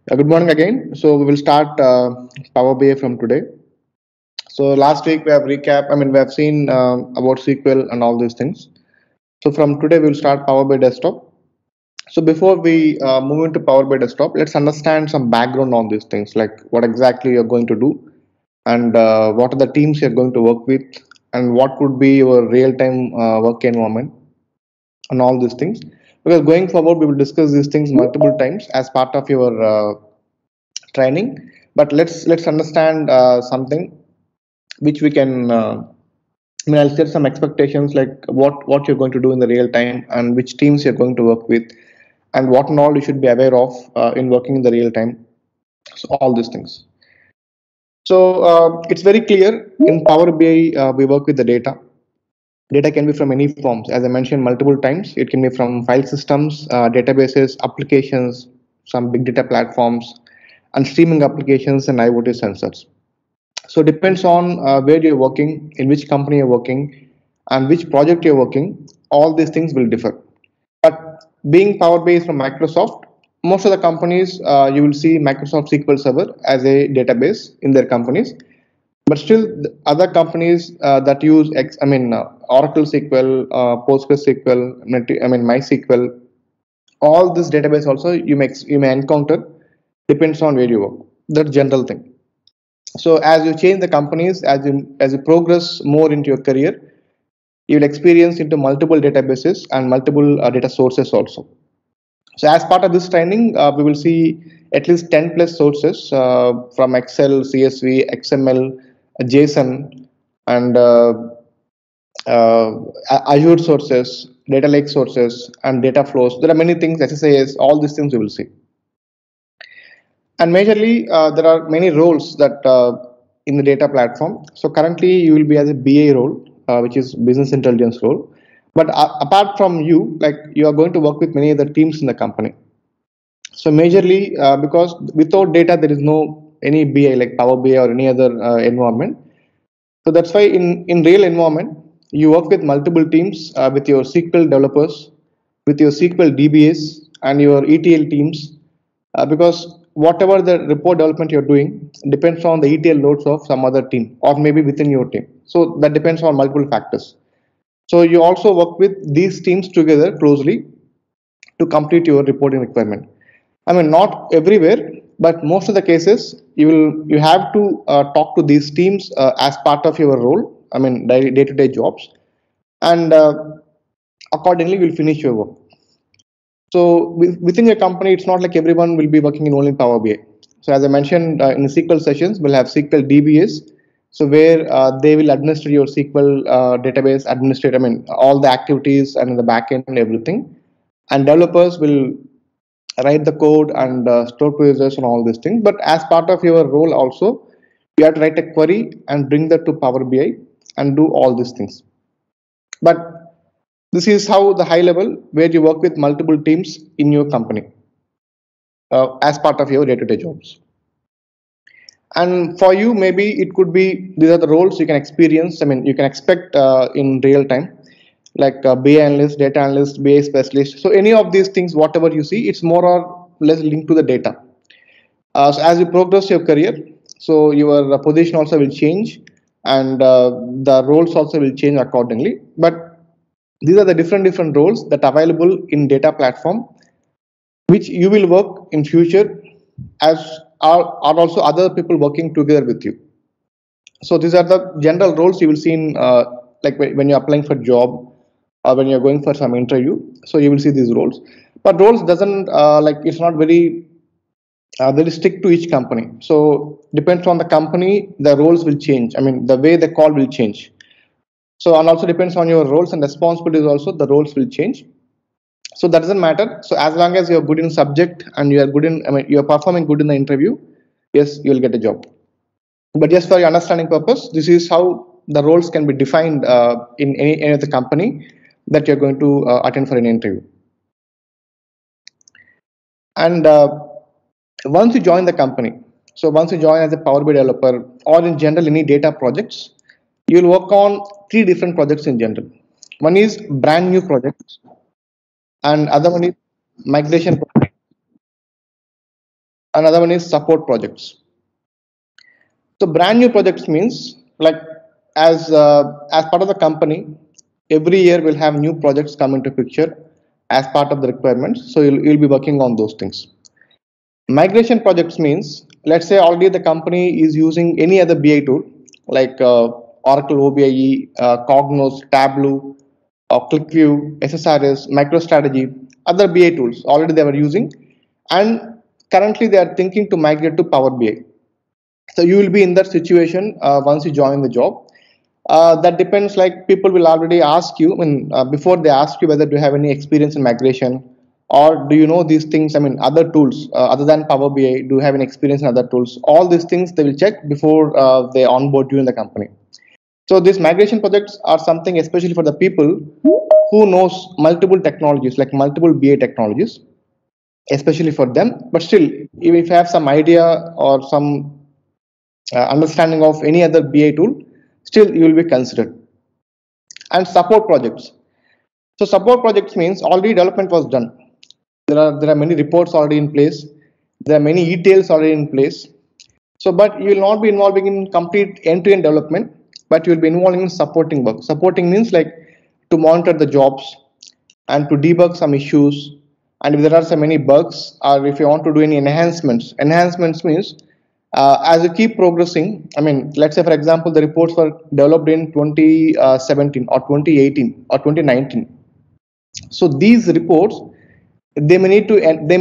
Good morning again. So we will start Power BI from today. So last week we have we have seen about SQL and all these things. So from today we will start Power BI Desktop. So before we move into Power BI Desktop, let's understand some background on these things, like what exactly you're going to do, and what are the teams you're going to work with, and what could be your real-time work environment, and all these things. Because going forward, we will discuss these things multiple times as part of your training, but let's understand something which we can I'll set some expectations, like what you're going to do in the real time and which teams you're going to work with and what and all you should be aware of in working in the real time, so all these things. So it's very clear in Power BI. We work with the data can be from any forms, as I mentioned multiple times. It can be from file systems, databases, applications, some big data platforms, and streaming applications and IoT sensors. So it depends on where you're working, in which company you're working, and which project you're working. All these things will differ. But being Power BI is from Microsoft, most of the companies you will see Microsoft SQL Server as a database in their companies. But still, other companies that use Oracle SQL, PostgreSQL, MySQL, all this database also you may encounter, depends on where you work. That's general thing. So as you change the companies, as you progress more into your career, you will experience into multiple databases and multiple data sources also. So as part of this training, we will see at least 10 plus sources from Excel, CSV, XML, JSON, and uh, Azure sources, data lake sources, and data flows. There are many things, SSIS, all these things we will see. And majorly, there are many roles that in the data platform. So currently, you will be as a BA role, which is business intelligence role. But apart from you, like you are going to work with many other teams in the company. So majorly, because without data, there is no any BI like Power BI or any other environment. So that's why in real environment, you work with multiple teams with your SQL developers, with your SQL DBAs and your ETL teams, because whatever the report development you're doing depends on the ETL loads of some other team or maybe within your team. So that depends on multiple factors. So you also work with these teams together closely to complete your reporting requirement. I mean, not everywhere, but most of the cases you have to talk to these teams as part of your role. I mean, day-to-day jobs, and accordingly, you'll finish your work. So within your company, it's not like everyone will be working in only Power BI. So as I mentioned in the SQL sessions, we'll have SQL DBAs. So where they will administer your SQL database, administrate, I mean, all the activities and the backend and everything. And developers will write the code and store procedures and all these things. But as part of your role also, you have to write a query and bring that to Power BI and do all these things. But this is how the high level where you work with multiple teams in your company as part of your day-to-day jobs. And for you, maybe it could be these are the roles you can experience. I mean, you can expect in real time, like BA analyst, data analyst, BA specialist. So any of these things, whatever you see, it's more or less linked to the data. So as you progress your career, so your position also will change, and the roles also will change accordingly. But these are the different roles that are available in data platform, which you will work in future as are also other people working together with you. So these are the general roles you will see in like when you're applying for job or when you're going for some interview. So you will see these roles, but roles doesn't like it's not very strict to each company. So depends on the company, the roles will change. I mean, the way the call will change. So and also depends on your roles and responsibilities. Also, the roles will change. So that doesn't matter. So as long as you're good in subject and you are good in, I mean, you're performing good in the interview, yes, you'll get a job. But just for your understanding purpose, this is how the roles can be defined in any of the company that you're going to attend for an interview. And once you join the company, so once you join as a Power BI developer or in general any data projects, you'll work on three different projects in general. One is brand new projects, and other one is migration project, Another one is support projects. So brand new projects means like as part of the company, every year we'll have new projects come into picture as part of the requirements. So you'll be working on those things. Migration projects means, let's say already the company is using any other BI tool like Oracle OBIE, Cognos, Tableau, ClickView, SSRS, MicroStrategy, other BI tools already they were using, and currently they are thinking to migrate to Power BI. So you will be in that situation once you join the job. That depends, like people will already ask you, I mean, before they ask you whether do you have any experience in migration or do you know these things, I mean, other tools other than Power BI, do you have any experience in other tools? All these things they will check before they onboard you in the company. So these migration projects are something especially for the people who knows multiple technologies, like multiple BI technologies, especially for them. But still, even if you have some idea or some understanding of any other BI tool, still you will be considered. And support projects. So support projects means already development was done. There are many reports already in place. There are many ETLs already in place. So, but you will not be involving in complete end-to-end development, but you will be involving in supporting work. Supporting means like to monitor the jobs and to debug some issues. And if there are so many bugs, or if you want to do any enhancements means as you keep progressing, I mean, let's say for example, the reports were developed in 2017 or 2018 or 2019. So these reports, they may need to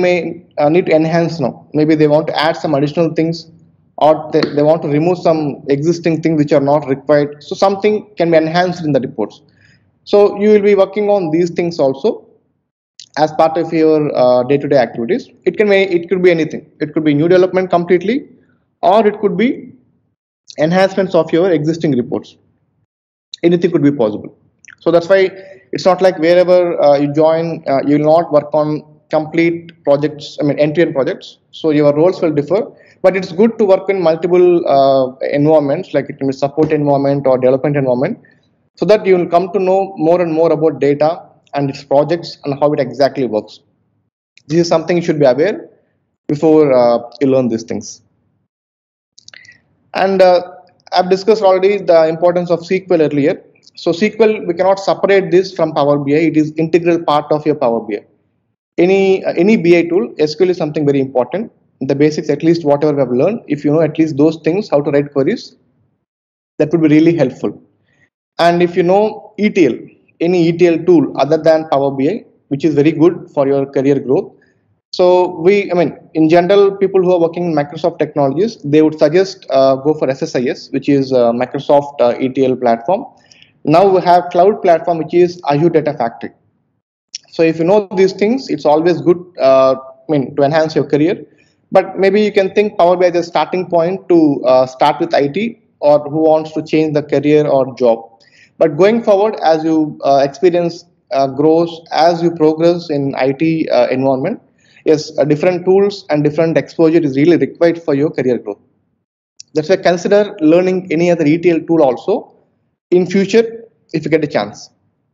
enhance now. Maybe they want to add some additional things, or they want to remove some existing things which are not required. So something can be enhanced in the reports. So you will be working on these things also as part of your day-to-day activities. It could be anything. It could be new development completely, or it could be enhancements of your existing reports. Anything could be possible. So that's why it's not like wherever you join, you will not work on complete projects, I mean end-to-end projects. So your roles will differ, but it's good to work in multiple environments, like it can be support environment or development environment, so that you will come to know more and more about data and its projects and how it exactly works. This is something you should be aware before you learn these things. And I've discussed already the importance of SQL earlier. So SQL, we cannot separate this from Power BI. It is integral part of your Power BI. Any BI tool, SQL is something very important. The basics, at least whatever we have learned, if you know at least those things, how to write queries, that would be really helpful. And if you know ETL, any ETL tool other than Power BI, which is very good for your career growth. So in general, people who are working in Microsoft technologies, they would suggest go for SSIS, which is Microsoft ETL platform. Now we have cloud platform, which is Azure Data Factory. So if you know these things, it's always good to enhance your career. But maybe you can think Power BI as a starting point to start with IT, or who wants to change the career or job. But going forward, as you experience grows, as you progress in IT environment, yes, different tools and different exposure is really required for your career growth. That's why consider learning any other ETL tool also in future if you get a chance.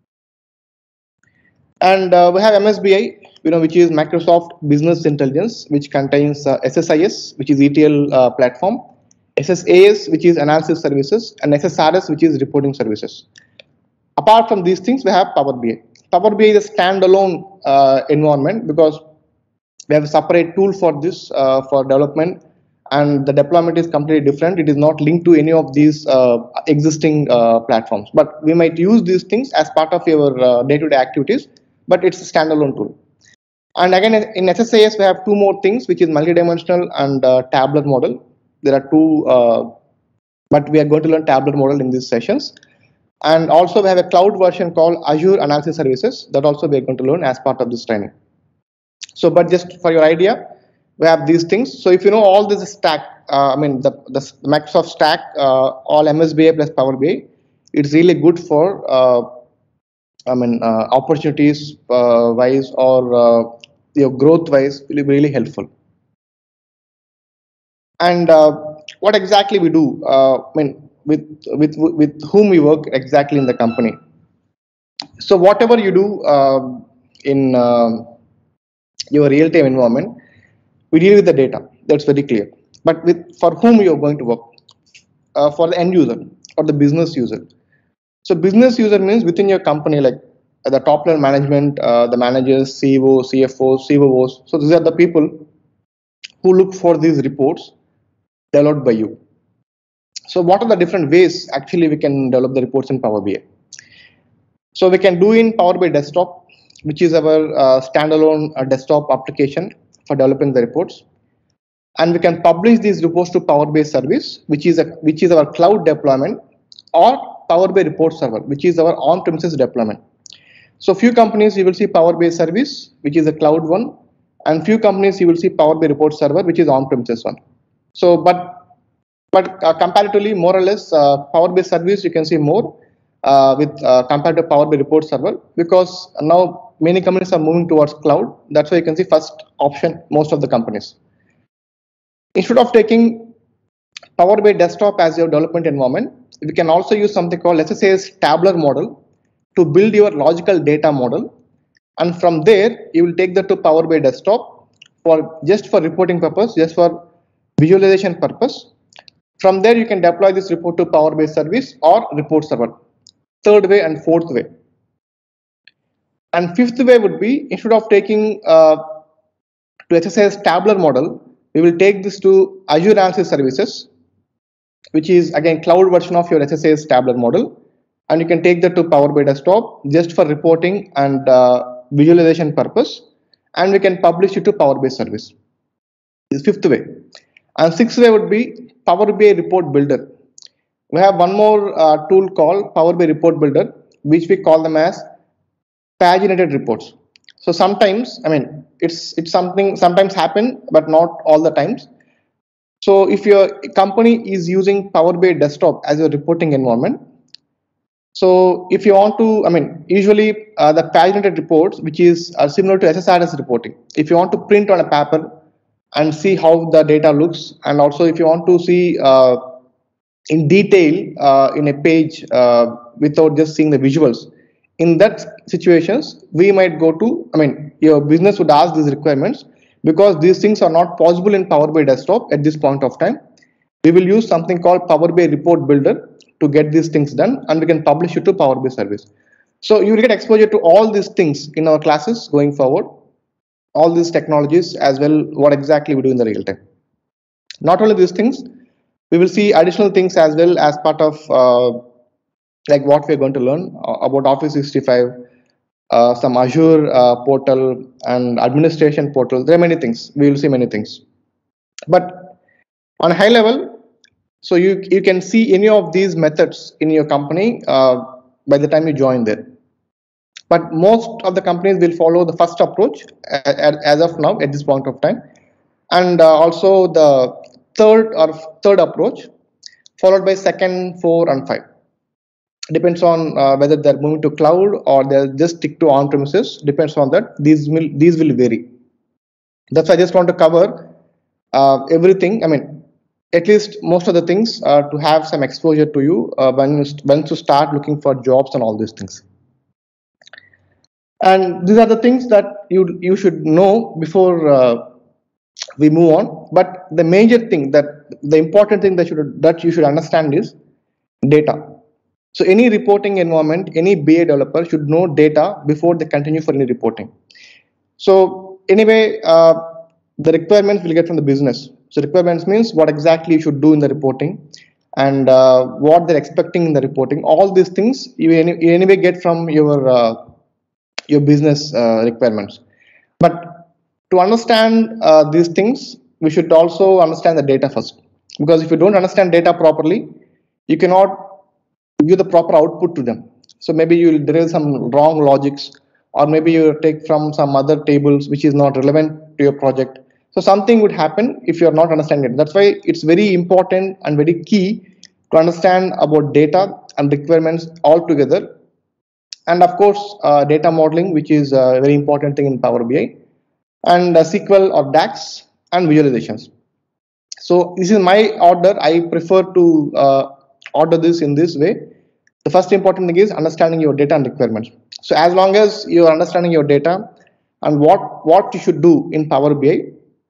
And we have MSBI, which is Microsoft Business Intelligence, which contains SSIS, which is ETL platform, SSAS, which is analysis services, and SSRS, which is reporting services. Apart from these things, we have Power BI. Power BI is a standalone environment because we have a separate tool for this for development, and the deployment is completely different. It is not linked to any of these existing platforms, but we might use these things as part of your day-to-day activities, but it's a standalone tool. And again, in SSAS, we have two more things, which is multidimensional and tabular model. There are two, but we are going to learn tabular model in these sessions. And also we have a cloud version called Azure Analysis Services that also we are going to learn as part of this training. So, but just for your idea, we have these things. So if you know all this stack, the Microsoft stack, all MSBI plus Power BI, it's really good for opportunities wise or your growth wise, will be really helpful. And what exactly we do, with whom we work exactly in the company. So whatever you do in your real-time environment, we deal with the data. That's very clear. But for whom you're going to work? For the end user or the business user. So business user means within your company, like the top level management, the managers, CEO, CFOs, COOs. So these are the people who look for these reports developed by you. So what are the different ways actually we can develop the reports in Power BI? So we can do in Power BI Desktop, which is our standalone desktop application for developing the reports. And we can publish these reports to Power BI Service, which is our cloud deployment, or Power BI Report Server, which is our on-premises deployment. So few companies you will see Power BI Service, which is a cloud one, and few companies you will see Power BI Report Server, which is on-premises one. So, but comparatively, more or less, Power BI Service you can see more compared to Power BI Report Server, because now many companies are moving towards cloud. That's why you can see first option most of the companies. Instead of taking Power BI Desktop as your development environment, we can also use something called SSAS tabular model to build your logical data model, and from there you will take that to Power BI Desktop just for reporting purpose, just for visualization purpose. From there you can deploy this report to Power BI Service or Report Server. Third way and fourth way. And fifth way would be, instead of taking to SSAS tabular model, we will take this to Azure Ansys Services, which is again cloud version of your SSAS tabular model, and you can take that to Power BI Desktop just for reporting and visualization purpose, and we can publish it to Power BI Service. This is fifth way. And sixth way would be Power BI Report Builder. We have one more tool called Power BI Report Builder, which we call them as paginated reports. So sometimes, I mean, it's something sometimes happen, but not all the times. So if your company is using Power BI Desktop as your reporting environment, so if you want to, I mean, usually the paginated reports, which is similar to SSRS reporting. If you want to print on a paper and see how the data looks, and also if you want to see in detail in a page without just seeing the visuals, in that situations we might go to, I mean, your business would ask these requirements, because these things are not possible in Power BI Desktop at this point of time. We will use something called Power BI Report Builder to get these things done, and we can publish it to Power BI Service. So you will get exposure to all these things in our classes going forward, all these technologies as well, what exactly we do in the real time. Not only these things, we will see additional things as well as part of like what we're going to learn about Office 365, some Azure portal and administration portal. There are many things. We will see many things. But on a high level, so you can see any of these methods in your company by the time you join there. But most of the companies will follow the first approach as of now at this point of time, and also the third approach, followed by second, 4, and 5. Depends on whether they're moving to cloud or they'll just stick to on-premises. Depends on that. These will vary. That's why I just want to cover everything. I mean, at least most of the things to have some exposure to you when you start looking for jobs and all these things. And these are the things that you should know before we move on. But the major thing, the important thing that you should understand is data. So any reporting environment, any BA developer should know data before they continue for any reporting. So anyway, the requirements will get from the business. So requirements means what exactly you should do in the reporting, and what they're expecting in the reporting. All these things you anyway get from your business requirements. But to understand these things, we should also understand the data first, because if you don't understand data properly, you cannot give the proper output to them. So maybe you will derive some wrong logics, or maybe you take from some other tables which is not relevant to your project. So something would happen if you are not understanding it. That's why it's very important and very key to understand about data and requirements all together. And of course, data modeling, which is a very important thing in Power BI, and SQL or DAX, and visualizations. So this is my order. I prefer to order this in this way. The first important thing is understanding your data and requirements. So as long as you are understanding your data and what you should do in Power BI,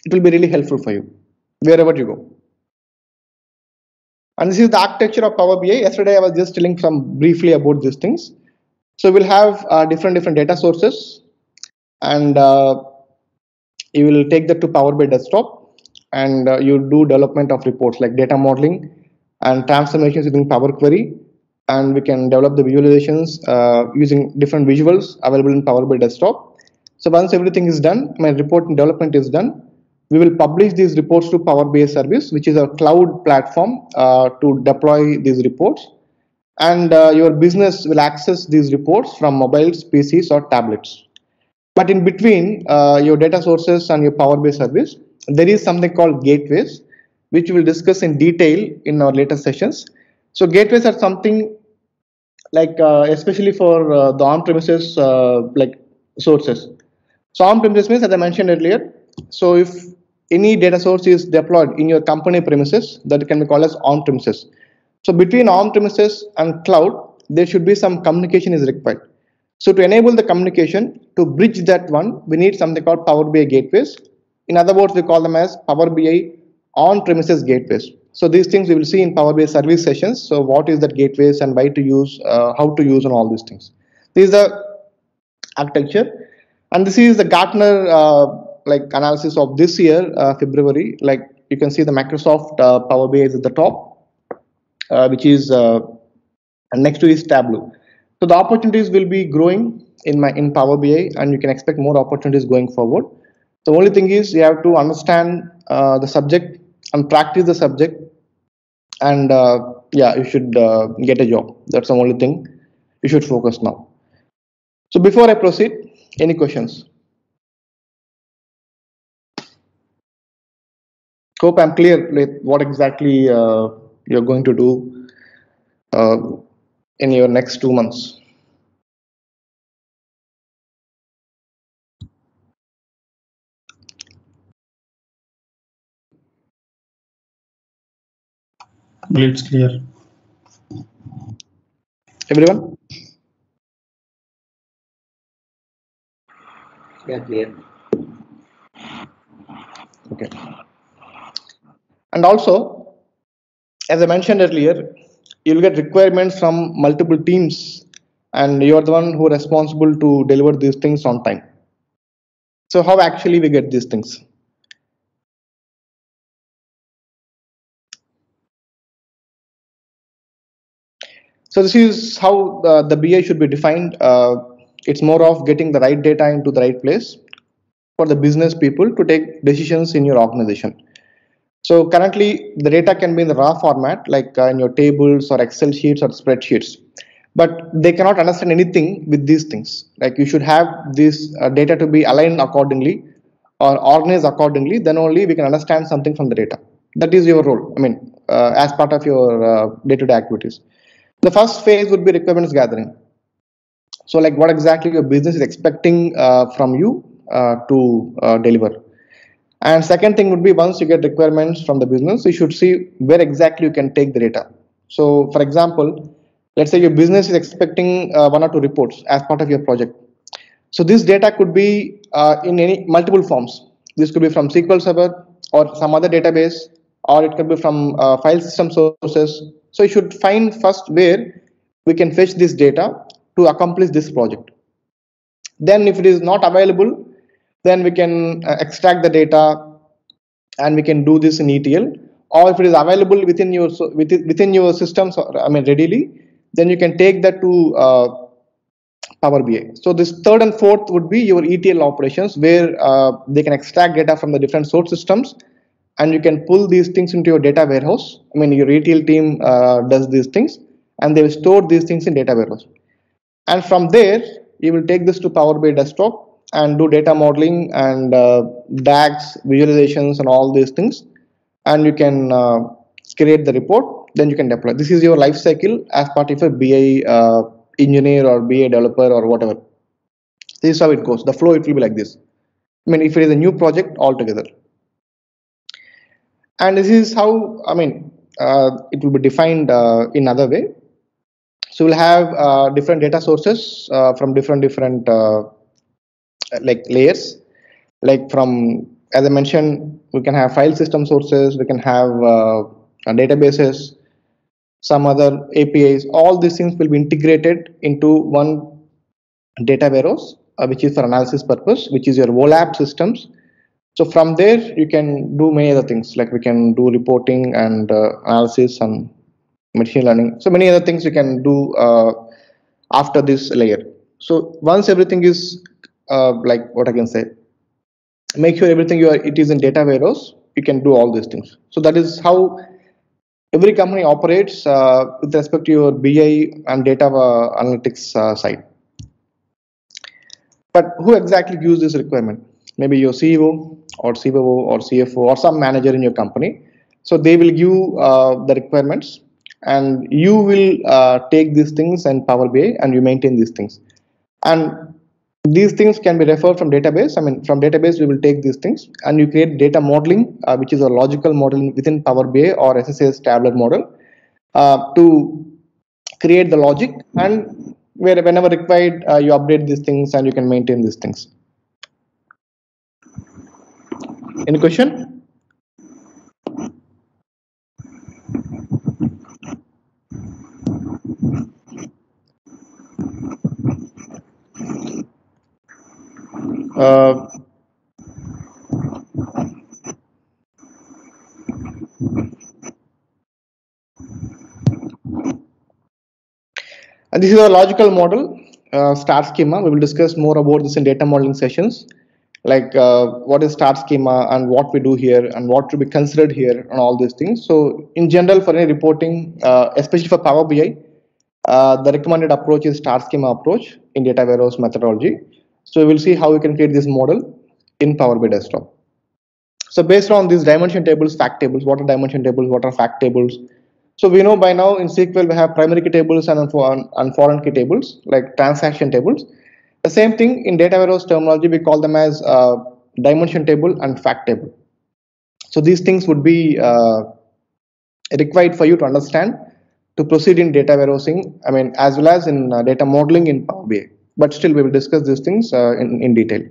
it will be really helpful for you wherever you go. And this is the architecture of Power BI. Yesterday, I was just telling some briefly about these things. So we'll have different data sources, and you will take that to Power BI desktop, and you do development of reports like data modeling and transformations using Power Query, and we can develop the visualizations using different visuals available in Power BI desktop. So once everything is done, my report and development is done, we will publish these reports to Power BI service, which is a cloud platform to deploy these reports. And your business will access these reports from mobiles, PCs, or tablets. But in between your data sources and your Power BI service, there is something called gateways, which we will discuss in detail in our later sessions. So gateways are something like especially for the on-premises like sources. So on-premises means, as I mentioned earlier, so if any data source is deployed in your company premises, that can be called as on-premises. So between on-premises and cloud, there should be some communication is required. So to enable the communication, to bridge that one, we need something called Power BI gateways. In other words, we call them as Power BI on-premises gateways. So these things we will see in Power BI service sessions. So what is that gateways and why to use, how to use, and all these things. This is the architecture, and this is the Gartner like analysis of this year, February. Like you can see, the Microsoft Power BI is at the top, which is next to is Tableau. So the opportunities will be growing in Power BI, and you can expect more opportunities going forward. The only thing is you have to understand the subject and practice the subject, and yeah, you should get a job. That's the only thing you should focus now. So before I proceed, any questions? Hope I'm clear with what exactly you're going to do in your next 2 months. It's clear. Everyone? Yeah, clear. Okay. And also, as I mentioned earlier, you'll get requirements from multiple teams, and you're the one who are responsible to deliver these things on time. So how actually we get these things? So this is how the BI should be defined. It's more of getting the right data into the right place for the business people to take decisions in your organization. So currently the data can be in the raw format, like in your tables or Excel sheets or spreadsheets, but they cannot understand anything with these things. Like you should have this data to be aligned accordingly or organized accordingly, then only we can understand something from the data. That is your role, I mean, as part of your day-to-day activities. The first phase would be requirements gathering. So like what exactly your business is expecting from you to deliver. And second thing would be, once you get requirements from the business, you should see where exactly you can take the data. So for example, let's say your business is expecting 1 or 2 reports as part of your project. So this data could be in any multiple forms. This could be from SQL Server or some other database, or it could be from file system sources. So you should find first where we can fetch this data to accomplish this project. Then if it is not available, then we can extract the data and we can do this in ETL. Or if it is available within your systems, I mean readily, then you can take that to Power BI. So this third and fourth would be your ETL operations, where they can extract data from the different source systems, and you can pull these things into your data warehouse. I mean, your ETL team does these things, and they will store these things in data warehouse. And from there, you will take this to Power BI desktop and do data modeling and DAX visualizations and all these things, and you can create the report. Then you can deploy. This is your life cycle as part of a BI engineer or BI developer or whatever. This is how it goes. The flow, it will be like this. I mean, if it is a new project altogether. And this is how, I mean, it will be defined in other way. So we'll have different data sources from different like layers, like from as I mentioned, we can have file system sources, we can have databases, some other APIs. All these things will be integrated into one data warehouse, which is for analysis purpose, which is your OLAP systems. So from there, you can do many other things, like we can do reporting and analysis and machine learning. So many other things you can do after this layer. So once everything is like what I can say, make sure everything it is in data warehouse, you can do all these things. So that is how every company operates with respect to your BI and data analytics side. But who exactly gives this requirement? Maybe your CEO or COO or CFO or some manager in your company. So they will give the requirements, and you will take these things and Power BI, and you maintain these things. And these things can be referred from database. I mean, from database we will take these things, and you create data modeling, which is a logical modeling within Power BI or SSAS tabular model to create the logic, and whenever required, you update these things and you can maintain these things. Any question? And this is a logical model, star schema. We will discuss more about this in data modeling sessions, like what is star schema and what we do here and what to be considered here and all these things. So in general, for any reporting, especially for Power BI, the recommended approach is star schema approach in data warehouse methodology. So we will see how we can create this model in Power BI desktop. So based on these dimension tables, fact tables, what are dimension tables, what are fact tables? So we know by now in SQL we have primary key tables and foreign key tables, like transaction tables. The same thing in data warehouse terminology, we call them as dimension table and fact table. So these things would be required for you to understand to proceed in data warehousing, I mean, as well as in data modeling in Power BI. But still, we will discuss these things in detail.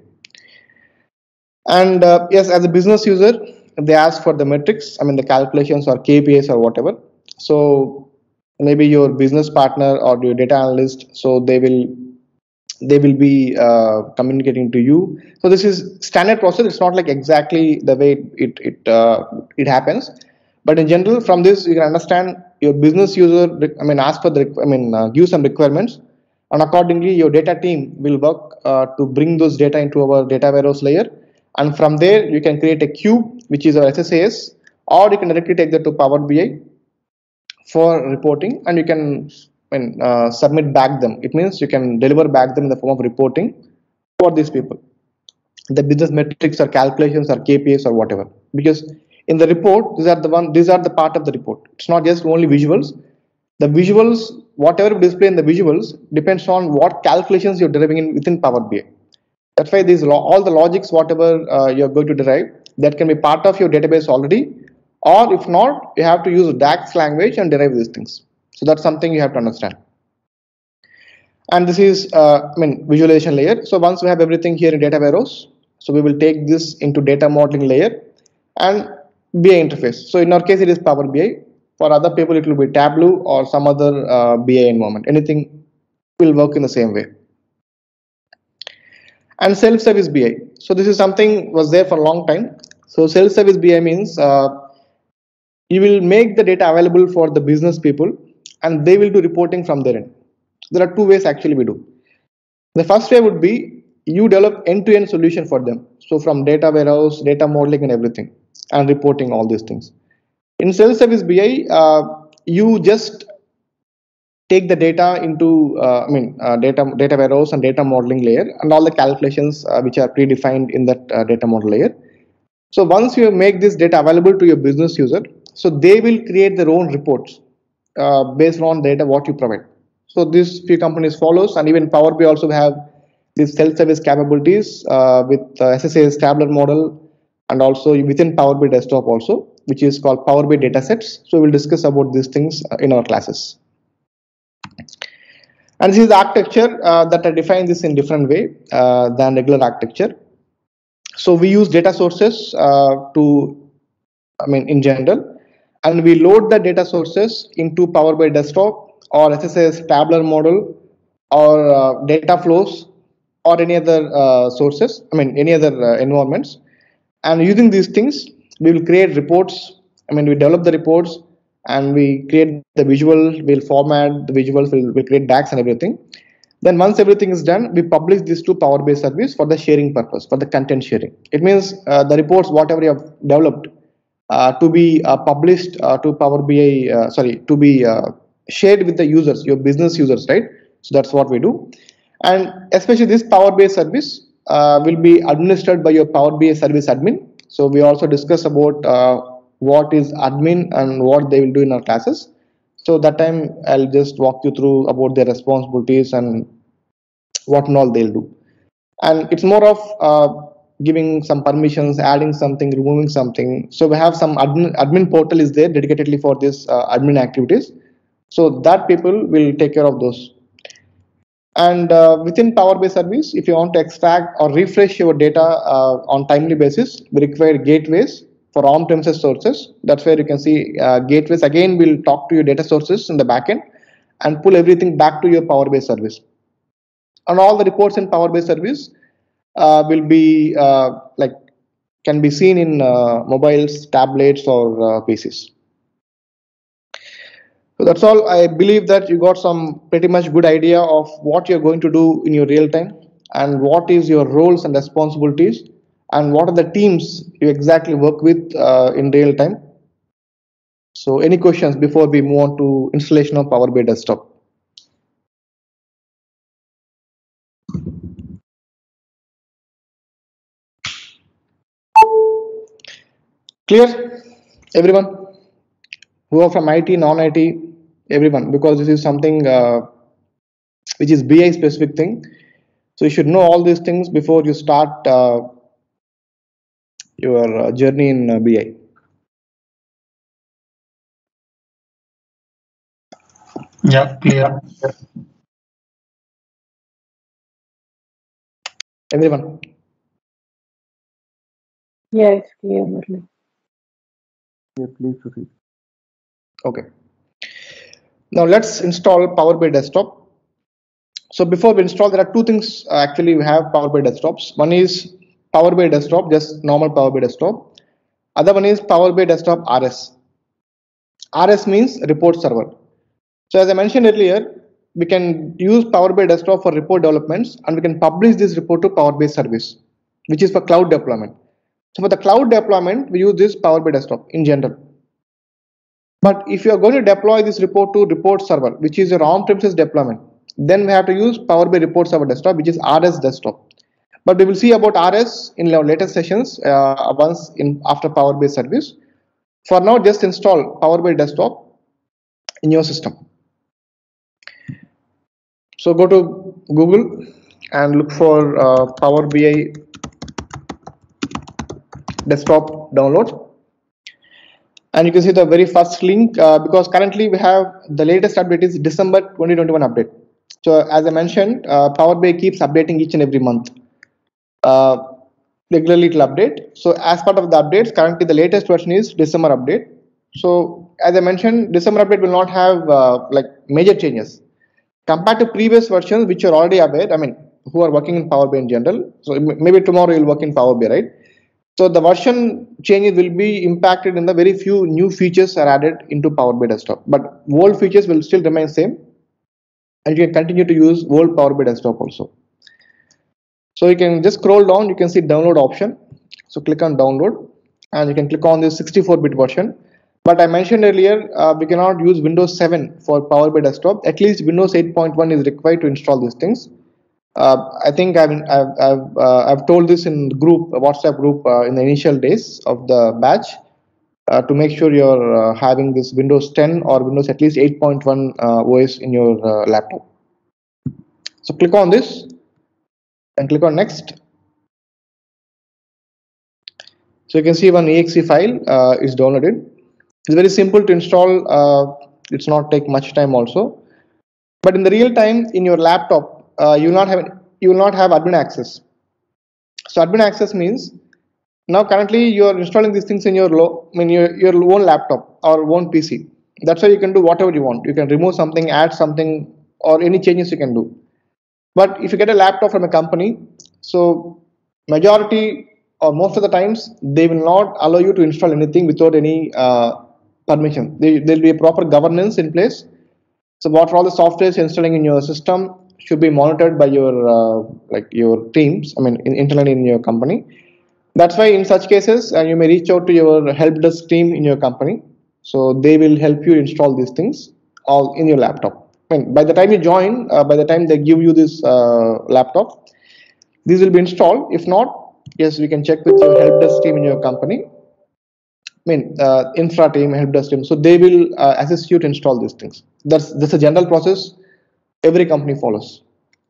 And yes, as a business user, they ask for the metrics, I mean, the calculations or KPIs or whatever. So maybe your business partner or your data analyst, so they will be communicating to you. So this is standard process. It's not like exactly the way it happens, but in general, from this you can understand your business user, I mean, ask for the, give some requirements, and accordingly your data team will work to bring those data into our data warehouse layer, and from there you can create a cube, which is our SSAS, or you can directly take that to Power BI for reporting, and you can submit back them. It means you can deliver back them in the form of reporting for these people, the business metrics or calculations or KPIs or whatever. Because in the report, these are the part of the report. It's not just only visuals. The visuals, whatever you display in the visuals, depends on what calculations you're deriving within Power BI. That's why these all the logics, whatever you're going to derive, that can be part of your database already, or if not, you have to use DAX language and derive these things. So that's something you have to understand. And this is visualization layer. So once we have everything here in data warehouse, so we will take this into data modeling layer and BI interface. So in our case, it is Power BI. For other people, it will be Tableau or some other BI environment. Anything will work in the same way. And self-service BI. So this is something was there for a long time. So self-service BI means you will make the data available for the business people, and they will do reporting from their end. There are two ways actually we do. The first way would be you develop end-to-end solution for them. So from data warehouse, data modeling and everything, and reporting, all these things. In self-service BI, you just take the data into data warehouse and data modeling layer, and all the calculations which are predefined in that data model layer. So once you make this data available to your business user, so they will create their own reports based on data what you provide. So these few companies follows, and even Power BI also have these self-service capabilities with SSAS tabular model, and also within Power BI desktop also, which is called Power BI datasets. So we'll discuss about these things in our classes. And this is the architecture that I define this in different way than regular architecture. So we use data sources in general, and we load the data sources into Power BI Desktop or SSIS tabular model or data flows or any other sources, any other environments. And using these things, we will create reports. We develop the reports and we create the visual, we'll format the visuals, we'll create DAX and everything. Then once everything is done, we publish this to Power BI service for the sharing purpose, for the content sharing. It means the reports, whatever you have developed, to be published to Power BI, to be shared with the users, your business users, right? So that's what we do. And especially this Power BI service will be administered by your Power BI service admin. So we also discuss about what is admin and what they will do in our classes. So that time I'll just walk you through about their responsibilities and what and all they'll do. And it's more of giving some permissions, adding something, removing something. So we have some admin portal is there dedicatedly for this admin activities. So that people will take care of those. And within Power BI service, if you want to extract or refresh your data on timely basis, we require gateways for on-premises sources. That's where you can see gateways. Again, will talk to your data sources in the backend and pull everything back to your Power BI service. And all the reports in Power BI service will be can be seen in mobiles, tablets, or PCs. So that's all. I believe that you got some pretty much good idea of what you're going to do in your real time and what is your roles and responsibilities and what are the teams you exactly work with in real time. So any questions before we move on to installation of Power BI Desktop? Clear, everyone? Who are from IT, non-IT, everyone, because this is something which is BI specific thing. So you should know all these things before you start your journey in BI. Yeah, clear. Everyone? Yes, clear, Murli. Yeah, please proceed. Okay. Now let's install Power BI Desktop. So before we install, there are two things actually we have Power BI Desktops. One is Power BI Desktop, just normal Power BI Desktop. Other one is Power BI Desktop RS. RS means report server. So as I mentioned earlier, we can use Power BI Desktop for report developments and we can publish this report to Power BI service, which is for cloud deployment. So for the cloud deployment, we use this Power BI Desktop in general. But if you are going to deploy this report to report server, which is your on-premises deployment, then we have to use Power BI Report Server Desktop, which is RS Desktop. But we will see about RS in our later sessions once after Power BI service. For now, just install Power BI Desktop in your system. So go to Google and look for Power BI Desktop download. And you can see the very first link because currently we have the latest update is December 2021 update. So as I mentioned, Power BI keeps updating each and every month. Regularly it will update. So as part of the updates, currently the latest version is December update. So as I mentioned, December update will not have major changes compared to previous versions, which are already aware. Who are working in Power BI in general. So maybe tomorrow you'll work in Power BI, right? So the version changes will be impacted in the very few new features are added into Power BI Desktop, but old features will still remain same, and you can continue to use old Power BI Desktop also. So you can just scroll down, you can see download option. So click on download, and you can click on this 64-bit version. But I mentioned earlier, we cannot use Windows 7 for Power BI Desktop. At least Windows 8.1 is required to install these things. I think I've told this in the group, WhatsApp group, in the initial days of the batch, to make sure you're having this Windows 10 or Windows at least 8.1 OS in your laptop. So click on this and click on next. So you can see one exe file is downloaded. It's very simple to install. It's not take much time also. But in the real time in your laptop, you will not have admin access. So admin access means Now currently you are installing these things in your your own laptop or own PC. That's why you can do whatever you want. You can remove something, add something, or any changes you can do. But if you get a laptop from a company, so majority or most of the times they will not allow you to install anything without any permission. There'll be a proper governance in place. So what all the softwares you're installing in your system should be monitored by your like your teams. I mean, internally in your company. That's why in such cases you may reach out to your help desk team in your company. So they will help you install these things all in your laptop. I mean, by the time you join, by the time they give you this laptop, these will be installed. If not, yes, we can check with your help desk team in your company. I mean, infra team, help desk team. So they will assist you to install these things. That's a general process every company follows.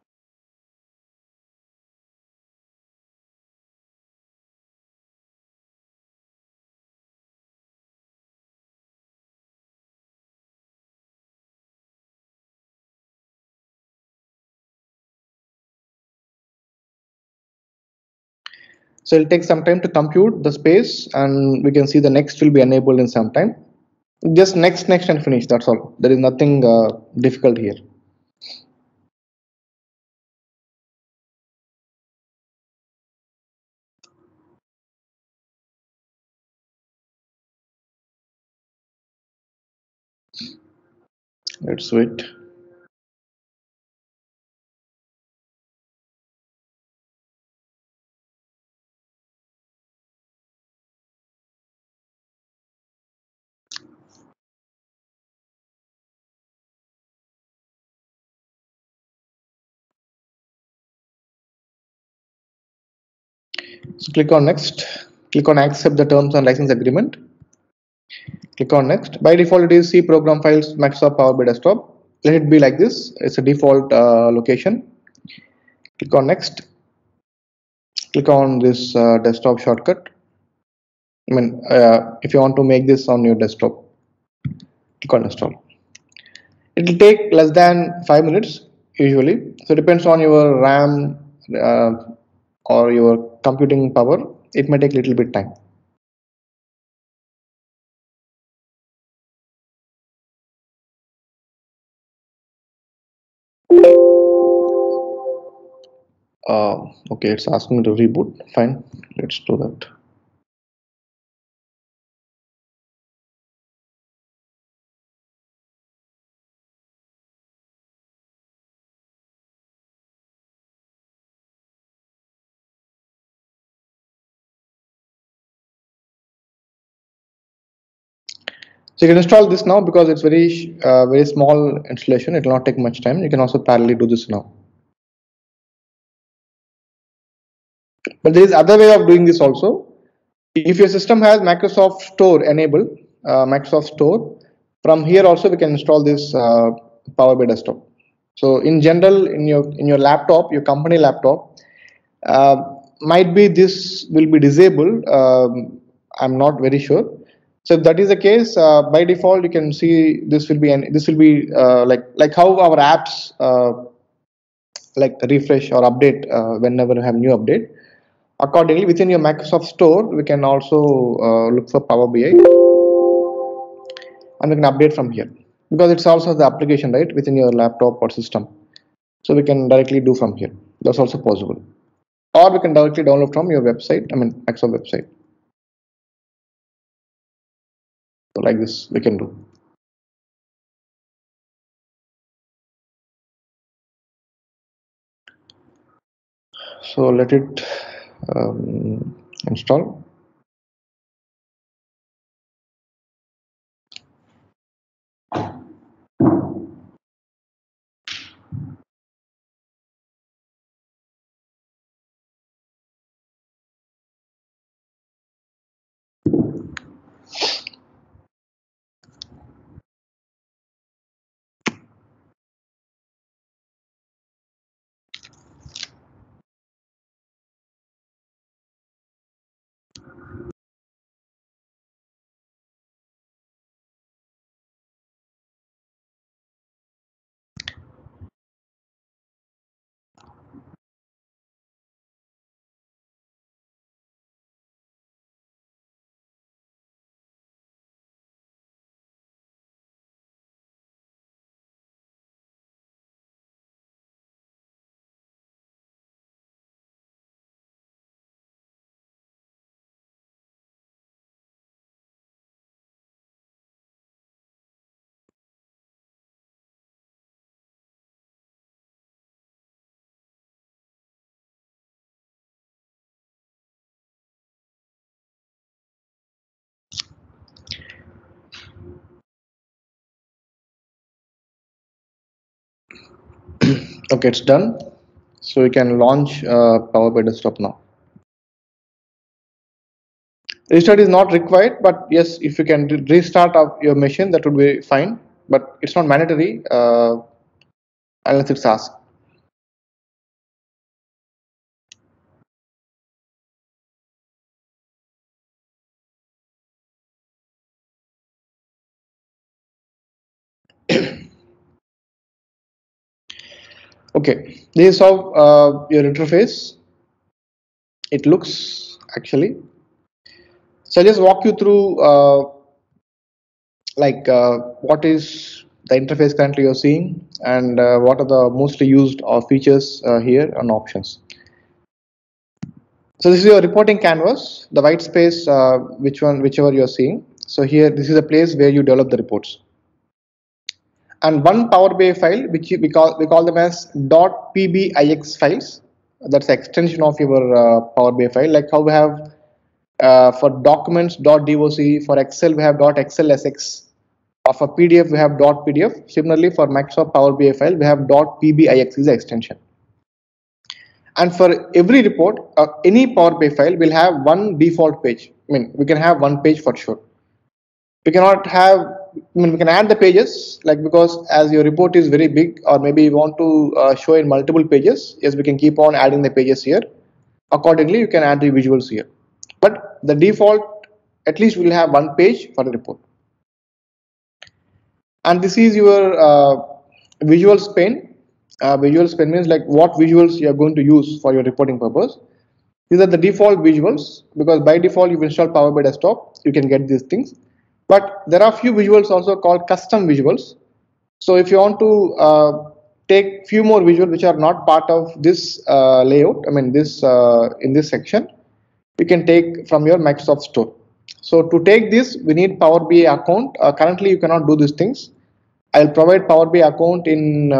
So it'll take some time to compute the space, and we can see the next will be enabled in some time. Just next and finish. That's all. There is nothing difficult here. Let's wait. So click on next. Click on accept the terms and license agreement. Click on next. By default, it is C program files Microsoft Power BI Desktop. Let it be like this. It's a default location. Click on next. Click on this desktop shortcut. I mean, if you want to make this on your desktop, click on install. It will take less than 5 minutes usually. So it depends on your RAM or your computing power. It may take a little bit time. Okay, it's asking me to reboot. Fine, let's do that. So you can install this now because it's very small installation. It will not take much time. You can also parallelly do this now. But there is other way of doing this also. If your system has Microsoft Store enabled, Microsoft Store, from here also we can install this Power BI Desktop. So in general, in your laptop, your company laptop, might be this will be disabled. I'm not very sure. So if that is the case, by default, you can see this will be like how our apps like refresh or update whenever you have new update. Accordingly, within your Microsoft Store, we can also look for Power BI and we can update from here because it's also the application right within your laptop or system. So we can directly do from here. That's also possible. Or we can directly download from your website, I mean Microsoft website. So like this we can do. So let it install. Okay, it's done. So you can launch Power BI Desktop now. Restart is not required, but yes, if you can restart your machine, that would be fine. But it's not mandatory unless it's asked. Okay, this is how your interface it looks actually. So I'll just walk you through what is the interface currently you're seeing, and what are the mostly used features here and options. So this is your reporting canvas, the white space, whichever you're seeing. So here, this is a place where you develop the reports. And one Power BI file, which we call them as .pbix files. That's the extension of your Power BI file. Like how we have for documents .doc, for Excel we have .xlsx, or for PDF we have .pdf. Similarly, for Microsoft Power BI file we have .pbix is the extension. And for every report, any Power BI file will have one default page. I mean, we can have one page for sure. We cannot have, we can add the pages, like, because as your report is very big, or maybe you want to show in multiple pages, yes, we can keep on adding the pages here. Accordingly, you can add the visuals here. But the default, at least we'll have one page for the report. And this is your visuals pane. Visuals pane means like what visuals you are going to use for your reporting purpose. These are the default visuals, because by default you install Power BI Desktop, you can get these things. But there are few visuals also called custom visuals. So if you want to take few more visuals which are not part of this layout, I mean this in this section, you can take from your Microsoft Store. So to take this, we need Power BI account. Currently, you cannot do these things. I'll provide Power BI account in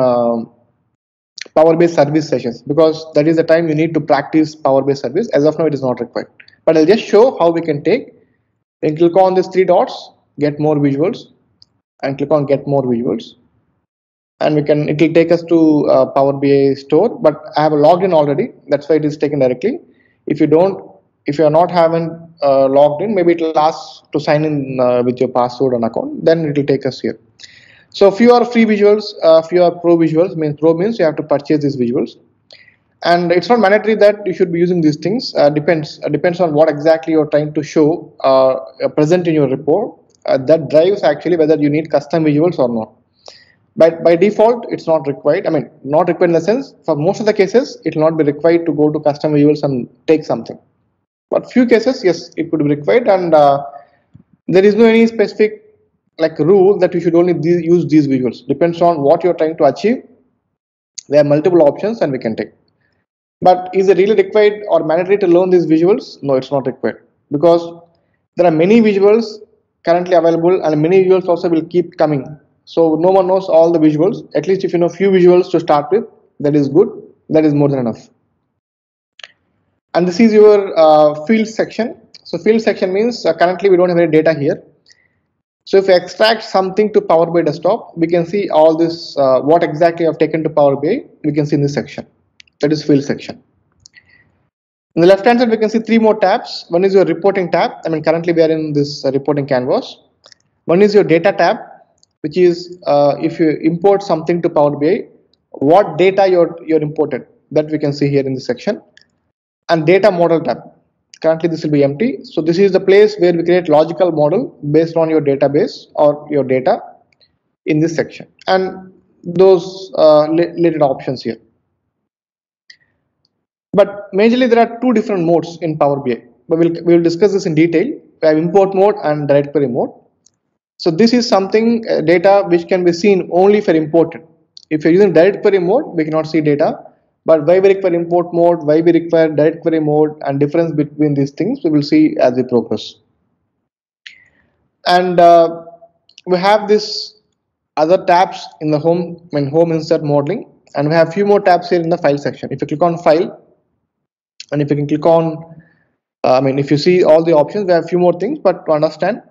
Power BI service sessions, because that is the time you need to practice Power BI service. As of now, it is not required. But I'll just show how we can take. Then click on these three dots, get more visuals, and click on get more visuals. And it will take us to Power BI store, but I have logged in already. That's why it is taken directly. If you are not having logged in, maybe it will ask to sign in with your password and account. Then it will take us here. So if you are free visuals, if you are pro visuals, pro means you have to purchase these visuals. And it's not mandatory that you should be using these things. Depends on what exactly you're trying to show present in your report. That drives actually whether you need custom visuals or not. But by default, it's not required. I mean, not required in the sense, for most of the cases, it will not be required to go to custom visuals and take something. But few cases, yes, it could be required, and there is no any specific rule that you should only use these visuals. Depends on what you're trying to achieve. There are multiple options, and we can take. But is it really required or mandatory to learn these visuals? No, it's not required, because there are many visuals currently available, and many visuals also will keep coming. So no one knows all the visuals. At least if you know few visuals to start with, that is good. That is more than enough. And this is your field section. So field section means currently we don't have any data here. So if we extract something to Power BI Desktop, we can see all this, what exactly I've taken to Power BI, we can see in this section. That is field section. On the left hand side, we can see three more tabs. One is your reporting tab. I mean, currently we are in this reporting canvas. One is your data tab, which is if you import something to Power BI, what data you're imported, that we can see here in this section. And data model tab. Currently this will be empty. So this is the place where we create logical model based on your database or your data in this section, and those related options here. But majorly there are two different modes in Power BI, but we'll discuss this in detail. We have import mode and direct query mode. So this is something data which can be seen only for imported. If you're using direct query mode, we cannot see data. But why we require import mode, why we require direct query mode, and difference between these things, we will see as we progress. And we have this other tabs in the home insert modeling, and we have few more tabs here in the file section. If you click on file, and if you can click on, if you see all the options, we have few more things, but to understand,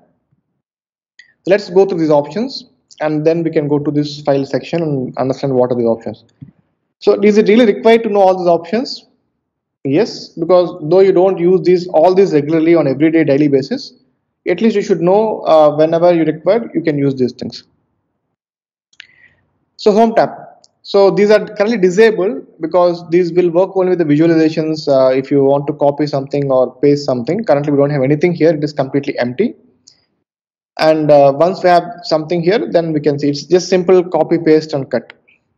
let's go through these options, and then we can go to this file section and understand what are the options. So is it really required to know all these options? Yes, because though you don't use all these regularly on everyday daily basis, at least you should know whenever you require, you can use these things. So home tab. So these are currently disabled because these will work only with the visualizations. If you want to copy something or paste something, currently we don't have anything here. It is completely empty. And once we have something here, then we can see it's just simple copy, paste, and cut.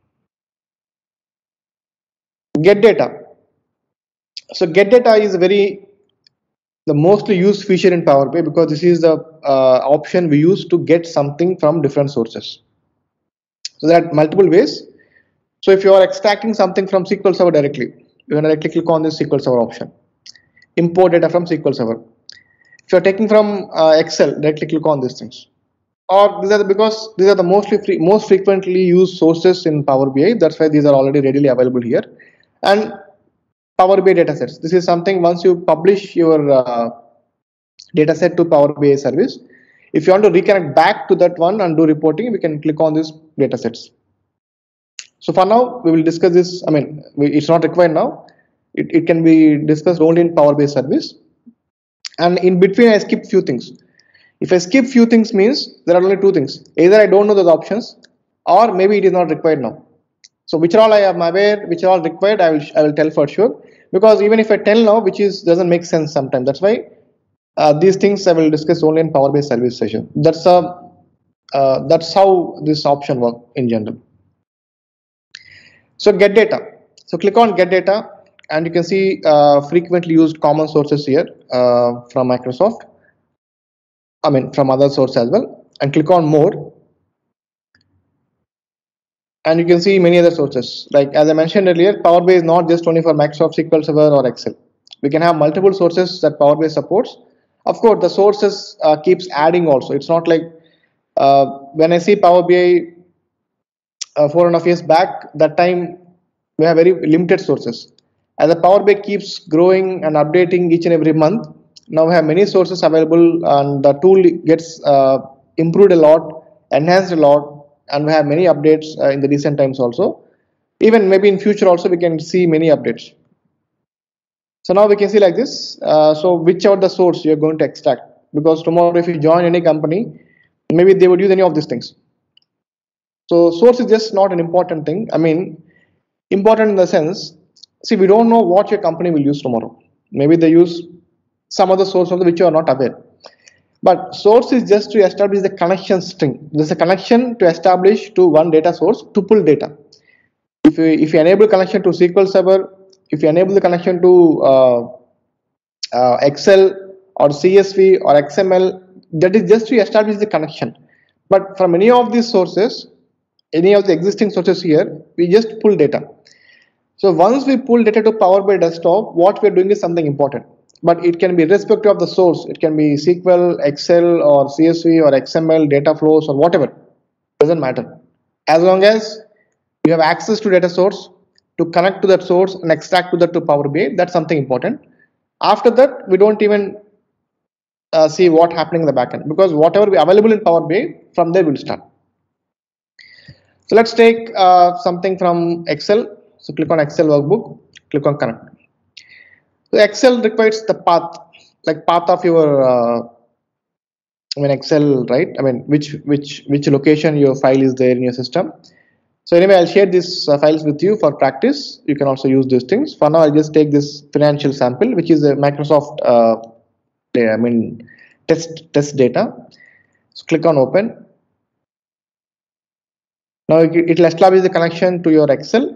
Get data. So get data is the mostly used feature in Power BI because this is the option we use to get something from different sources. So there are multiple ways. So if you are extracting something from SQL Server directly, you can directly click on this SQL Server option. Import data from SQL Server. If you are taking from Excel, directly click on these things. Or because these are the most frequently used sources in Power BI. That's why these are already readily available here. And Power BI datasets. This is something once you publish your dataset to Power BI service. If you want to reconnect back to that one and do reporting, we can click on these datasets. So for now, we will discuss this. I mean, it's not required now. It can be discussed only in Power BI service. And in between, I skip few things. If I skip few things means there are only two things. Either I don't know those options, or maybe it is not required now. So which all I am aware, which are all required, I will tell for sure. Because even if I tell now, which doesn't make sense sometimes. That's why these things I will discuss only in Power BI service session. That's how this option works in general. So get data. So click on get data, and you can see frequently used common sources here from Microsoft. I mean from other sources as well. And click on more. And you can see many other sources. Like as I mentioned earlier, Power BI is not just only for Microsoft SQL Server or Excel. We can have multiple sources that Power BI supports. Of course, the sources keeps adding also. It's not like when I see Power BI 4.5 years back, that time we have very limited sources. As the Power BI keeps growing and updating each and every month, now we have many sources available, and the tool gets improved a lot, enhanced a lot, and we have many updates in the recent times also. Even maybe in future also we can see many updates. So now we can see like this. So which are the source you're going to extract? Because tomorrow if you join any company, maybe they would use any of these things. So source is just not an important thing. I mean, important in the sense, see, we don't know what your company will use tomorrow. Maybe they use some other source of which you are not aware. But source is just to establish the connection string. There's a connection to establish to one data source to pull data. If you enable connection to SQL Server, if you enable the connection to Excel or CSV or XML, that is just to establish the connection. But from any of these sources, any of the existing sources here, we just pull data. So once we pull data to Power BI desktop, what we're doing is something important. But it can be irrespective of the source. It can be SQL, Excel, or CSV, or XML, data flows, or whatever. Doesn't matter. As long as you have access to data source, to connect to that source and extract to that to Power BI, that's something important. After that, we don't even see what's happening in the backend, because whatever we available in Power BI, from there we'll start. So let's take something from Excel. So click on Excel workbook, click on connect. So Excel requires the path, like path of your Excel, right? I mean, which location your file is there in your system. So anyway, I'll share these files with you for practice. You can also use these things. For now, I'll just take this financial sample, which is a Microsoft test data. So click on open. Now it will establish the connection to your Excel.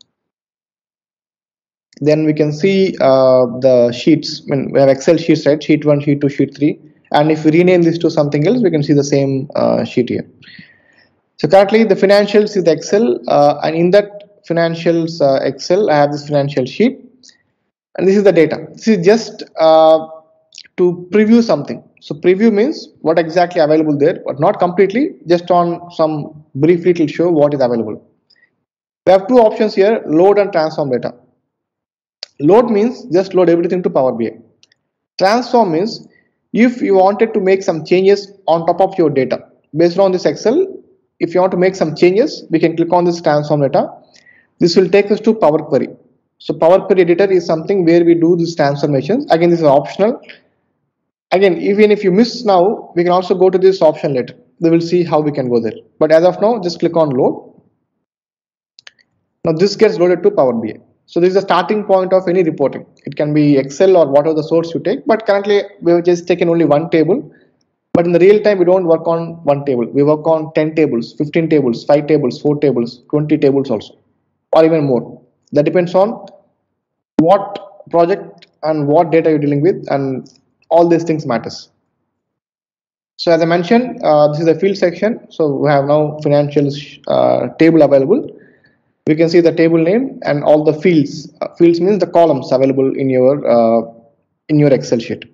Then we can see the sheets. I mean, we have Excel sheets, right? Sheet 1, sheet 2, sheet 3. And if we rename this to something else, we can see the same sheet here. So currently the financials is the Excel, and in that financials Excel, I have this financial sheet, and this is the data. This is just to preview something. So preview means what exactly available there, but not completely, just on some briefly it will show what is available. We have two options here, load and transform data. Load means just load everything to Power BI. Transform means if you wanted to make some changes on top of your data based on this Excel, if you want to make some changes, we can click on this transform data. This will take us to Power Query. So Power Query Editor is something where we do these transformations. Again, this is optional. Again, even if you miss now, we can also go to this option later. We will see how we can go there. But as of now, just click on load. Now this gets loaded to Power BI. So this is the starting point of any reporting. It can be Excel or whatever the source you take, but currently we have just taken only one table. But in the real time, we don't work on one table. We work on 10 tables, 15 tables, 5 tables, 4 tables, 20 tables also, or even more. That depends on what project and what data you're dealing with, and all these things matters. So as I mentioned, this is the field section. So we have now financials table available. We can see the table name and all the fields. Fields means the columns available in your Excel sheet.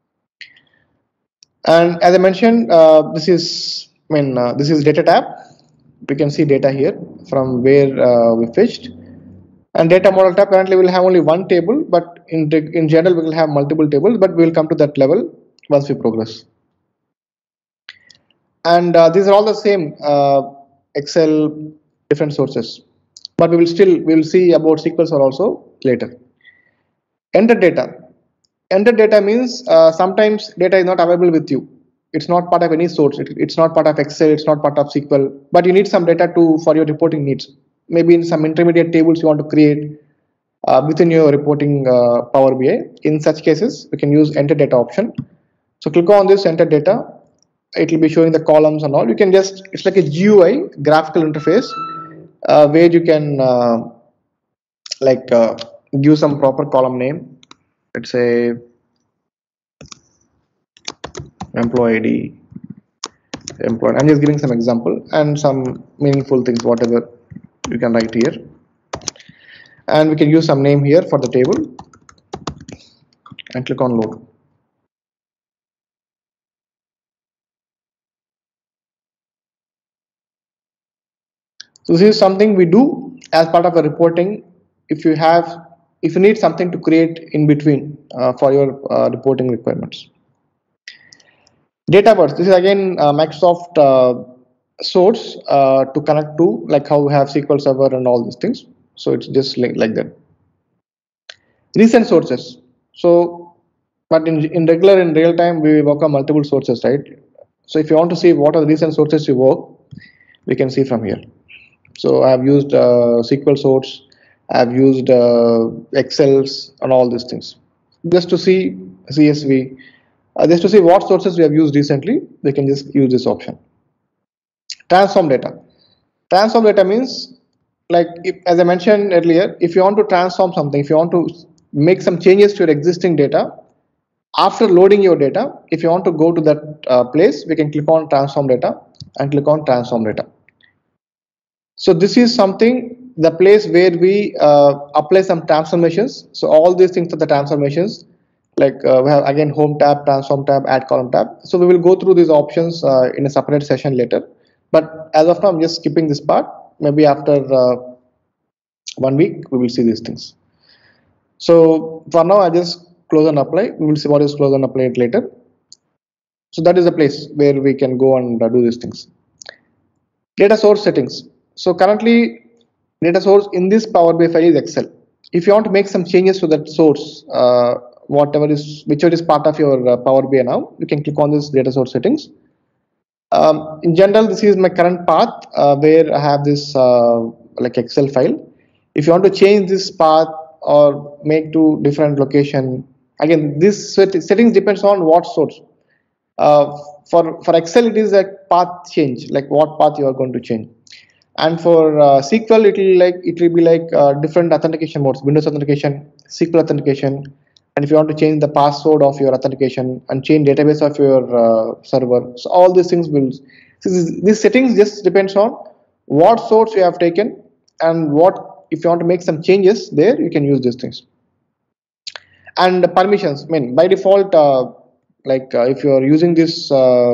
And as I mentioned, this is data tab. We can see data here from where we fetched. And data model tab, currently we'll have only one table, but in general we will have multiple tables, but we will come to that level once we progress. And these are all the same Excel different sources, but we will see about SQL Server also later. Enter data. Enter data means sometimes data is not available with you. It's not part of any source. It's not part of Excel. It's not part of SQL. But you need some data for your reporting needs. Maybe in some intermediate tables you want to create within your reporting Power BI. In such cases, we can use enter data option. So click on this enter data. It will be showing the columns and all. You can just, it's like a GUI, graphical interface, where you can give some proper column name. Let's say employee ID, employee. I'm just giving some example and some meaningful things, whatever you can write here. And we can use some name here for the table and click on load. So this is something we do as part of a reporting. If you need something to create in between for your reporting requirements. Dataverse. This is again Microsoft source to connect to, like how we have SQL Server and all these things. So it's just like that. Recent sources. So, but in real time, we work on multiple sources, right? So if you want to see what are the recent sources you work, we can see from here. So I have used SQL source, I have used Excels and all these things. Just to see CSV, just to see what sources we have used recently, we can just use this option. Transform data. Transform data means, like as I mentioned earlier, if you want to transform something, if you want to make some changes to your existing data, after loading your data, if you want to go to that place, we can click on transform data and click on transform data. So this is something, the place where we apply some transformations. So all these things are the transformations. Like we have again home tab, transform tab, add column tab. So we will go through these options in a separate session later. But as of now, I'm just skipping this part. Maybe after 1 week, we will see these things. So for now, I just close and apply. We will see what is close and apply it later. So that is the place where we can go and do these things. Data source settings. So currently, data source in this Power BI file is Excel. If you want to make some changes to that source, whichever is part of your Power BI now, you can click on this data source settings. In general, this is my current path where I have this like Excel file. If you want to change this path or make to different location, again this settings depends on what source. For Excel, it is a path change, like what path you are going to change. And for SQL, it will be like different authentication modes: Windows authentication, SQL authentication. And if you want to change the password of your authentication and change database of your server, so all these things will. So these settings just depends on what source you have taken and what, if you want to make some changes there, you can use these things. And the permissions. I mean, by default, if you are using this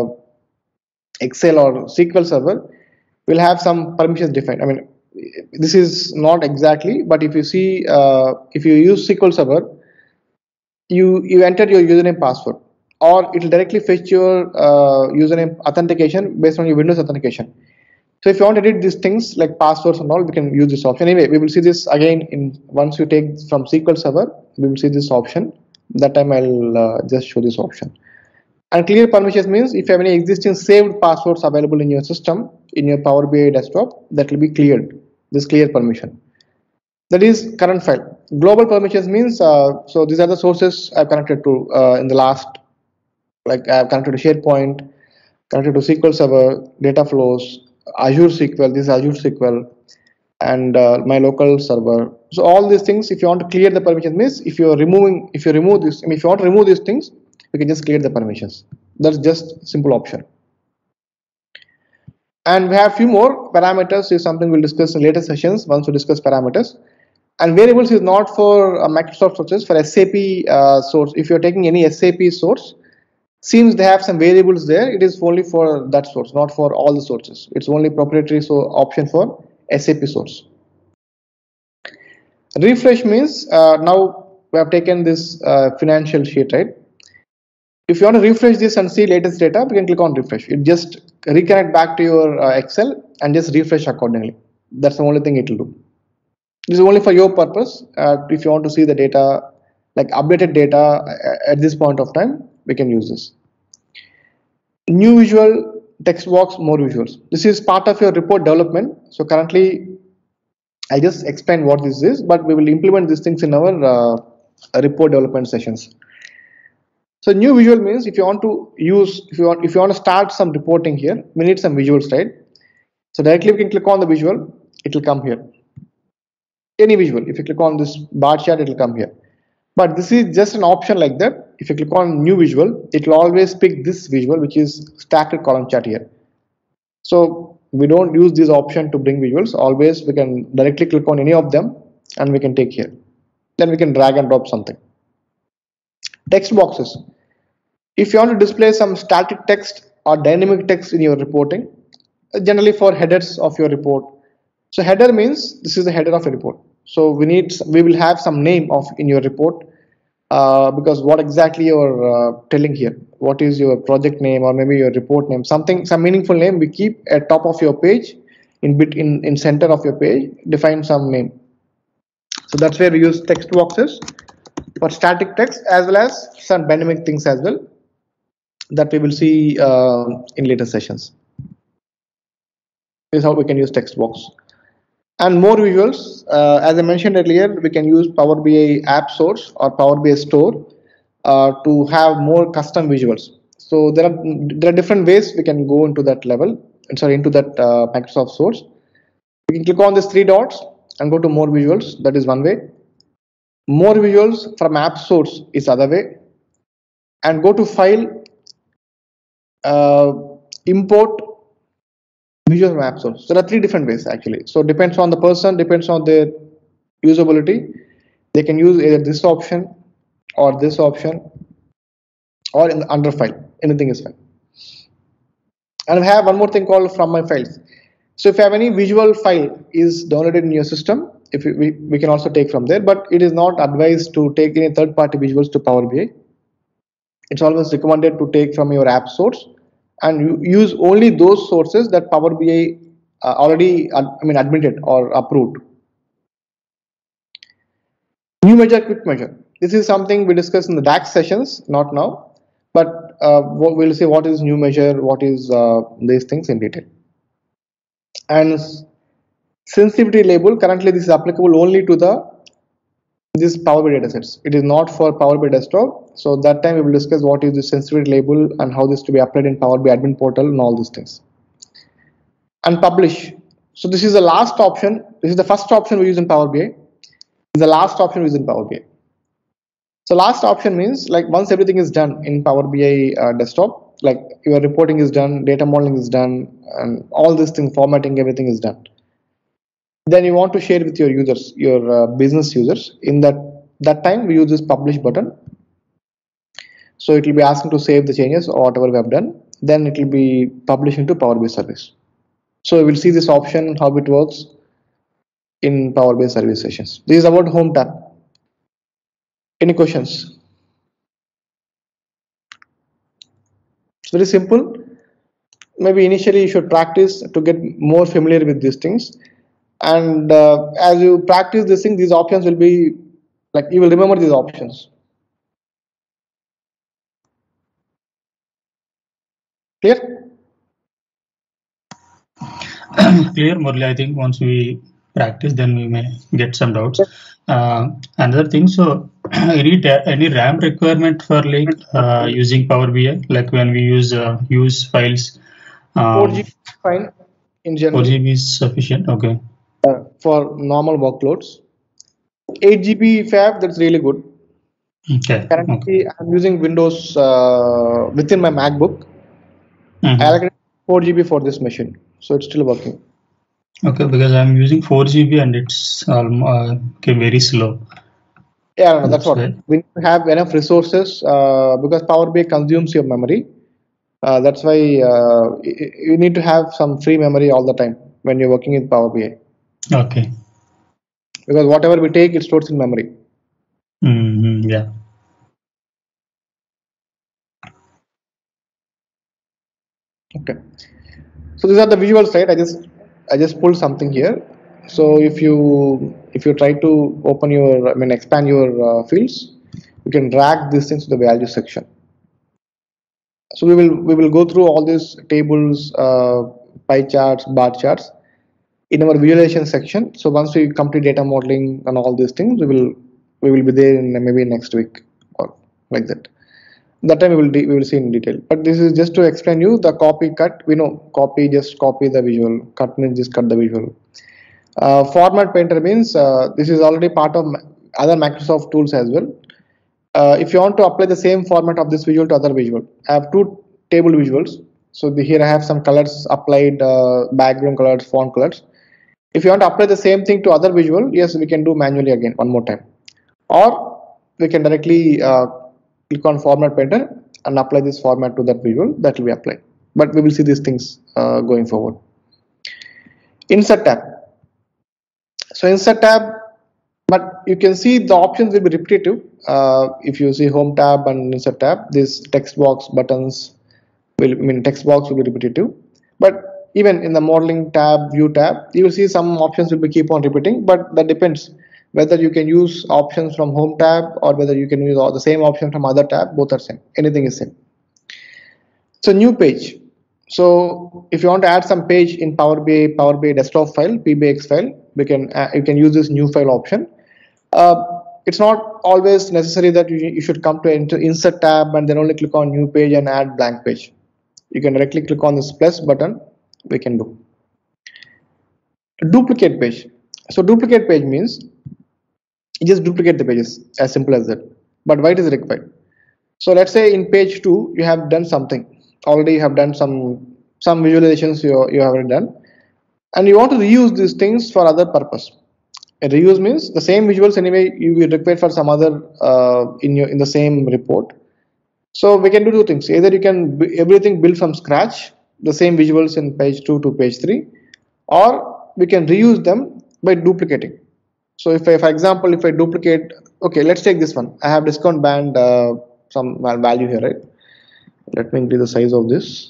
Excel or SQL Server, we'll have some permissions defined. I mean, this is not exactly, but if you see, if you use SQL Server, you enter your username password, or it will directly fetch your username authentication based on your Windows authentication. So if you want to edit these things like passwords and all, we can use this option. Anyway, we will see this again in once you take from SQL Server, we will see this option. That time I'll just show this option. And clear permissions means if you have any existing saved passwords available in your system, in your Power BI desktop, that will be cleared, this clear permission. That is current file. Global permissions means, so these are the sources I've connected to in the last, like I've connected to SharePoint, connected to SQL Server, data flows, Azure SQL, this is Azure SQL, and my local server. So all these things, if you want to clear the permissions means, if you remove this, I mean, if you want to remove these things, you can just clear the permissions. That's just simple option. And we have few more parameters is something we'll discuss in later sessions once we discuss parameters. And variables is not for Microsoft sources, for SAP source. If you're taking any SAP source, since they have some variables there, it is only for that source, not for all the sources. It's only proprietary option for SAP source. Refresh means now we have taken this financial sheet, right? If you want to refresh this and see latest data, we can click on refresh. It just reconnect back to your Excel and just refresh accordingly. That's the only thing it will do. This is only for your purpose. If you want to see the data, like updated data at this point of time, we can use this. New visual, text box, more visuals. This is part of your report development. So currently, I just explained what this is, but we will implement these things in our report development sessions. So new visual means if you want to use, if you want to start some reporting here, we need some visuals, right? So directly we can click on the visual, it will come here. Any visual, if you click on this bar chart, it will come here. But this is just an option like that. If you click on new visual, it will always pick this visual, which is stacked column chart here. So we don't use this option to bring visuals. Always we can directly click on any of them and we can take here. Then we can drag and drop something. Text boxes. If you want to display some static text or dynamic text in your reporting, generally for headers of your report. So header means this is the header of a report. So we will have some name of in your report because what exactly you're telling here. What is your project name or maybe your report name? Some meaningful name we keep at top of your page, in center of your page, define some name. So that's where we use text boxes for static text as well as some dynamic things as well that we will see in later sessions. This is how we can use text box. And more visuals, as I mentioned earlier, we can use Power BI app source or Power BI store to have more custom visuals. So there are different ways we can go into that level, into that Microsoft source. We can click on these three dots and go to more visuals. That is one way. More visuals from app source is other way. And go to file, import visual from app source. There are three different ways actually. So depends on the person, depends on their usability. They can use either this option or this option or in the under file. Anything is fine. And we have one more thing called from my files. So if you have any visual file is downloaded in your system, if we can also take from there, but it is not advised to take any third-party visuals to Power BI. It's always recommended to take from your app source and you use only those sources that Power BI already admitted or approved. New measure, quick measure. This is something we discussed in the DAX sessions, not now, but we'll see what is new measure, what is these things in detail. And sensitivity label, currently this is applicable only to this Power BI datasets. It is not for Power BI desktop. So that time we will discuss what is the sensitivity label and how this to be applied in Power BI admin portal and all these things. And publish. So this is the last option. This is the first option we use in Power BI. This is the last option we use in Power BI. So last option means like once everything is done in Power BI desktop, like your reporting is done, data modeling is done, and all this thing, formatting, everything is done. Then you want to share with your users, your business users. In that time, we use this publish button. So it will be asking to save the changes or whatever we have done. Then it will be published into Power BI service. So we will see this option, how it works in Power BI service sessions. This is about home tab. Any questions? It's very simple. maybe initially you should practice to get more familiar with these things. And as you practice this thing, these options will be like you will remember these options. Clear? Clear, Murli. I think once we practice, then we may get some doubts. Another thing, so any RAM requirement for like using Power BI, like when we use files, 4GB fine in 4 general GB is sufficient. Okay. for normal workloads. 8GB fab, that's really good. Okay. Currently, I'm using Windows within my MacBook. Mhm. I allocated 4GB for this machine, so it's still working. Okay, because I'm using 4 GB and it's okay, very slow. Yeah, no, that's That's what. why. We need to have enough resources because Power BI consumes your memory. That's why you need to have some free memory all the time when you're working with Power BI. Okay. Because whatever we take, it stores in memory. Yeah. Okay. So these are the visual side. I just pulled something here. So if you try to open your, I mean, expand your fields, you can drag these things to the value section. So we will go through all these tables, pie charts, bar charts in our visualization section. So once we complete data modeling and all these things, we will be there in maybe next week or like that. That time we will see in detail. But this is just to explain you the copy cut. We know copy, just copy the visual. Cut means just cut the visual. Format painter means this is already part of other Microsoft tools as well. If you want to apply the same format of this visual to other visual, I have two table visuals. So here I have some colors applied, background colors, font colors. If you want to apply the same thing to other visual, yes, we can do manually again one more time, or we can directly click on format painter and apply this format to that visual. That will be applied. But we will see these things going forward. Insert tab. So insert tab, but you can see the options will be repetitive. If you see home tab and insert tab, this text box buttons text box will be repetitive. But even in the modeling tab, view tab, you will see some options will be keep on repeating, but that depends whether you can use options from home tab or whether you can use all the same option from other tab. Both are same. Anything is same. So new page. So if you want to add some page in Power BI desktop file, PBX file, you can use this new file option. It's not always necessary that you should come to insert tab and then only click on new page and add blank page. You can directly click on this plus button. We can do duplicate page. So duplicate page means you just duplicate the pages, as simple as that. But why it is required? So let's say in page 2 you have done something already. You have done some visualizations you have already done, and you want to reuse these things for other purpose. A reuse means the same visuals anyway you will require for some other in the same report. So we can do two things. Either you can everything build from scratch, the same visuals in page 2 to page 3, or we can reuse them by duplicating. So if I, for example, if I duplicate, okay, let's take this one. I have discount band some value here, right? Let me increase the size of this.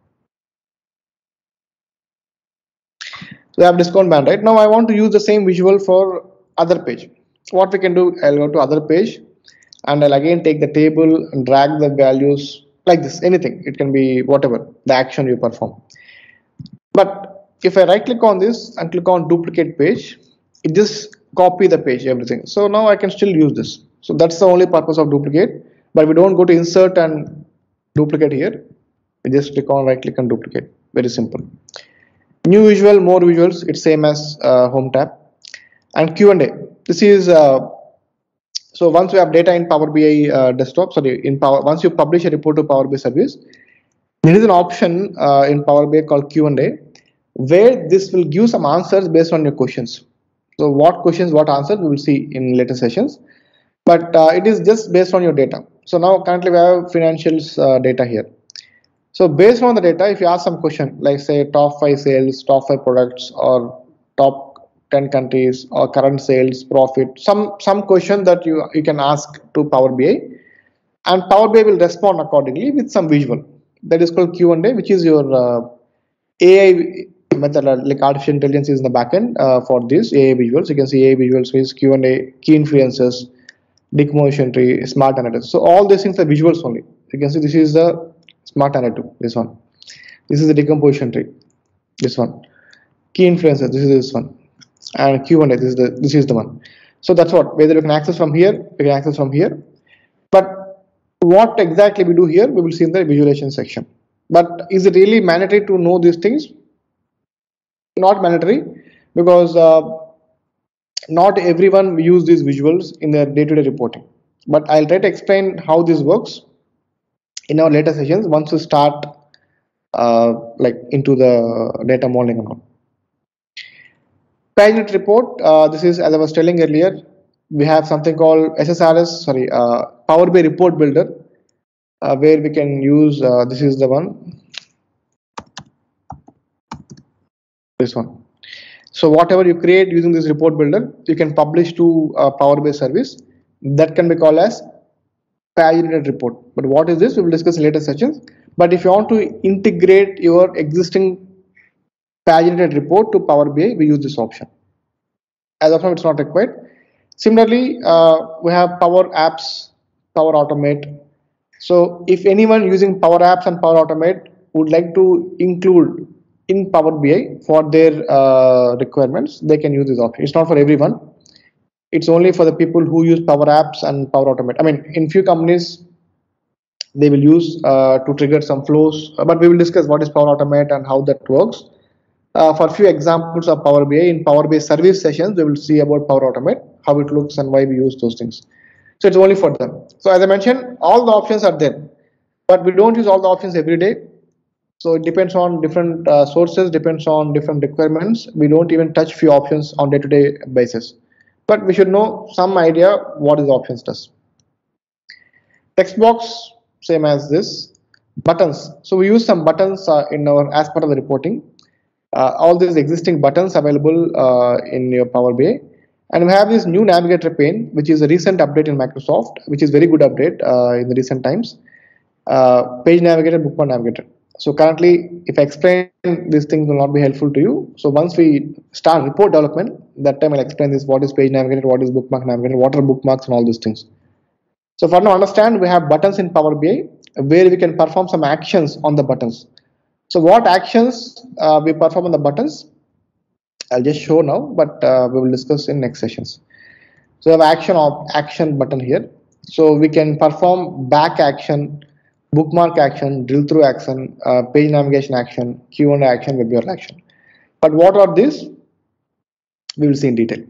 So I have discount band, right? Now I want to use the same visual for other page. What we can do, I'll go to other page and I'll again take the table and drag the values like this, anything. It can be whatever, the action you perform. But if I right click on this and click on duplicate page, it just copy the page, everything. So now I can still use this. So that's the only purpose of duplicate. But we don't go to insert and duplicate here. We just click on right click and duplicate. Very simple. New visual, more visuals. It's same as home tab. And Q&A. This is so once we have data in Power BI desktop, sorry, once you publish a report to Power BI service, there is an option in Power BI called Q&A, where this will give some answers based on your questions. So what questions, what answers, we will see in later sessions. But it is just based on your data. So now currently we have financials data here. So based on the data, if you ask some question, like say top 5 sales, top 5 products, or top 10 countries, or current sales, profit, some question that you can ask to Power BI, and Power BI will respond accordingly with some visual. that is called Q&A, which is your AI method, like artificial intelligence is in the backend for this AI visuals. You can see AI visuals is Q&A, key inferences, decomposition tree, smart analytics. So all these things are visuals only. You can see this is the smart analytic, this one. This is the decomposition tree, this one. Key inferences, this is this one. And Q&A, this is the one. So that's what, whether you can access from here, you can access from here. But what exactly we do here, we will see in the visualization section. But is it really mandatory to know these things? Not mandatory, because not everyone use these visuals in their day-to-day reporting. But I'll try to explain how this works in our later sessions once we start like into the data modeling and all. PageNet report, this is, as I was telling earlier, we have something called Power BI report builder, where we can use, this is the one, this one. So whatever you create using this report builder, you can publish to Power BI service. That can be called as PageNet report. But what is this? We will discuss in later sessions. But if you want to integrate your existing PageNet report to Power BI, we use this option. As of now, it's not required. Similarly, we have Power Apps, Power Automate. So if anyone using Power Apps and Power Automate would like to include in Power BI for their requirements, they can use this option. It's not for everyone. It's only for the people who use Power Apps and Power Automate. I mean, in few companies, they will use to trigger some flows, but we will discuss what is Power Automate and how that works. For a few examples of Power BI, in Power BI service sessions, we will see about Power Automate, how it looks and why we use those things. So it's only for them. So as I mentioned, all the options are there, but we don't use all the options every day. So it depends on different sources, depends on different requirements. We don't even touch few options on day-to-day basis, but we should know some idea what is options does. Text box, same as this. Buttons. So we use some buttons in our as part of the reporting. All these existing buttons available in your Power BI, and we have this new navigator pane, which is a recent update in Microsoft, which is very good update in the recent times. Page navigator, bookmark navigator. So currently, if I explain these things will not be helpful to you. So once we start report development, that time I'll explain this: what is page navigator, what is bookmark navigator, what are bookmarks, and all these things. So for now, understand we have buttons in Power BI where we can perform some actions on the buttons. So what actions we perform on the buttons, I'll just show now, but we will discuss in next sessions. So we have action button here. So we can perform back action, bookmark action, drill through action, page navigation action, Q&A action, web URL action. But what are these? We will see in detail.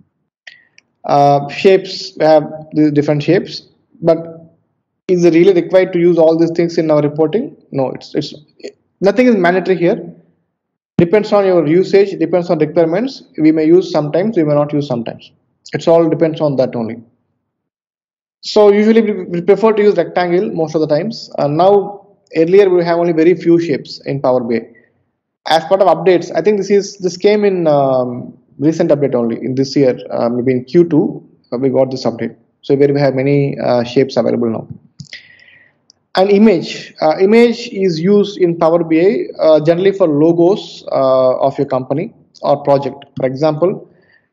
Shapes, we have these different shapes, but is it really required to use all these things in our reporting? No, it's nothing is mandatory here. Depends on your usage, depends on requirements. We may use sometimes, we may not use sometimes. It's all depends on that only. So usually we prefer to use rectangle most of the times. Now earlier we have only very few shapes in Power BI. As part of updates, I think this came in recent update only in this year, maybe in Q2 we got this update. So where we have many shapes available now. An image is used in Power BI generally for logos of your company or project. For example,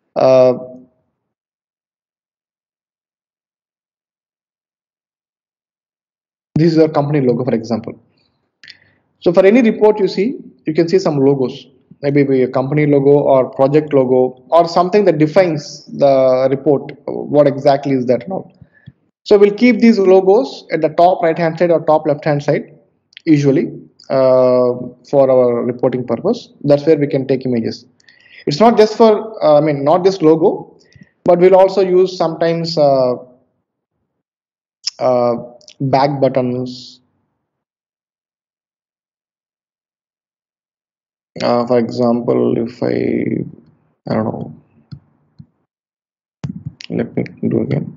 this is your company logo, for example. So for any report you see, you can see some logos, maybe a company logo or project logo or something that defines the report. What exactly is that now? So we'll keep these logos at the top right hand side or top left hand side usually for our reporting purpose. That's where we can take images. It's not just for not just logo, but we'll also use sometimes back buttons, for example. If I don't know, let me do again.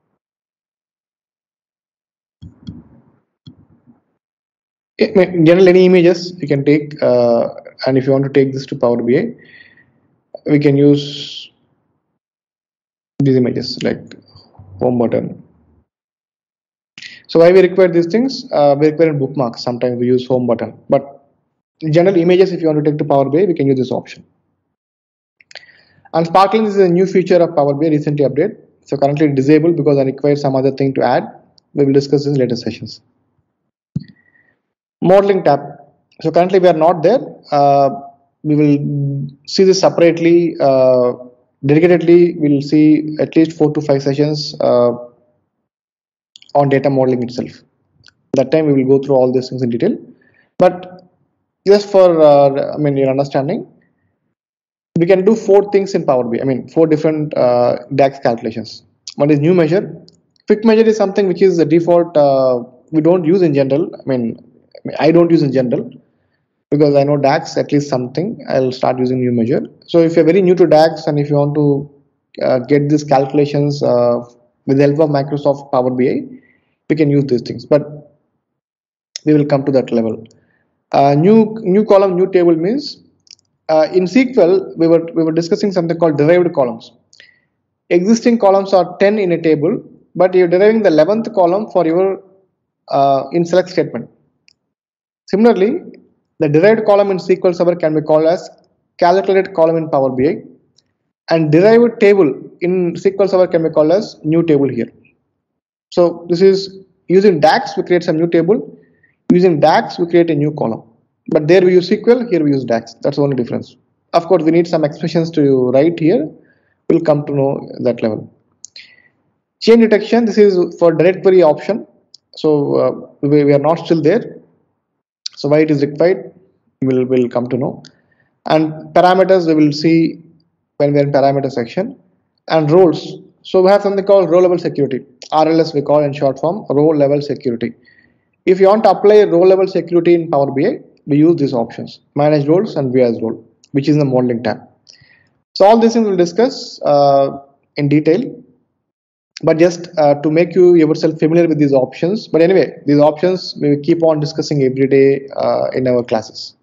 General any images you can take, and if you want to take this to Power BI, we can use these images like home button. So why we require these things? We require bookmarks. Sometimes we use home button, but in general images, if you want to take to Power BI, we can use this option. And sparkling is a new feature of Power BI recently updated. So currently disabled because I require some other thing to add. We will discuss this in later sessions. Modeling tab. So currently we are not there. We will see this separately. Dedicatedly, we will see at least 4 to 5 sessions on data modeling itself. That time we will go through all these things in detail. But just for your understanding, we can do 4 things in Power BI. 4 different DAX calculations. One is new measure. Quick measure is something which is the default. We don't use in general. I don't use in general because I know DAX at least something. I'll start using new measure. So if you're very new to DAX and if you want to get these calculations with the help of Microsoft Power BI, we can use these things. But we will come to that level. New column, new table means in SQL we were discussing something called derived columns. Existing columns are 10 in a table, but you're deriving the 11th column for your in select statement. Similarly, the derived column in SQL Server can be called as calculated column in Power BI, and derived table in SQL Server can be called as new table here. So this is using DAX, we create some new table. Using DAX, we create a new column. But there we use SQL, here we use DAX. That's the only difference. Of course, we need some expressions to write here. We'll come to know that level. Chain detection, this is for direct query option. So we are not still there. So why it is required, we'll come to know. And parameters, we will see when we are in parameter section. And roles. So we have something called row level security. RLS we call in short form, row level security. If you want to apply row level security in Power BI, we use these options, manage roles and view as role, which is in the modeling tab. So all these things we'll discuss in detail, but just to make you yourself familiar with these options. But anyway, these options we will keep on discussing every day in our classes.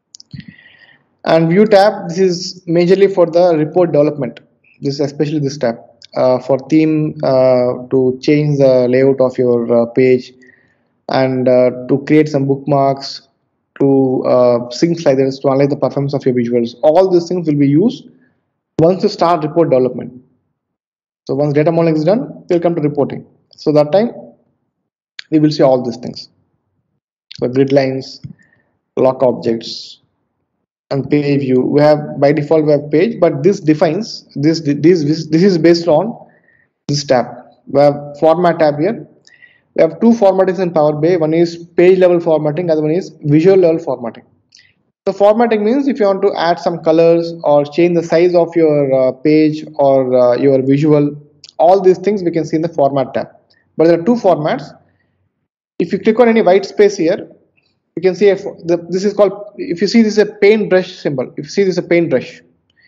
And view tab, this is majorly for the report development. This is especially this tab for theme to change the layout of your page and to create some bookmarks, to sync sliders, to analyze the performance of your visuals. All these things will be used once you start report development. So once data modeling is done, we'll come to reporting. So that time we will see all these things. So grid lines, lock objects, and page view. We have by default we have page, but this defines this is based on this tab. We have format tab here. We have 2 formattings in Power BI. One is page level formatting, other one is visual level formatting. So formatting means if you want to add some colors or change the size of your page or your visual, all these things we can see in the format tab. But there are 2 formats. If you click on any white space here, you can see this is called, if you see this is a paintbrush symbol, if you see this is a paintbrush.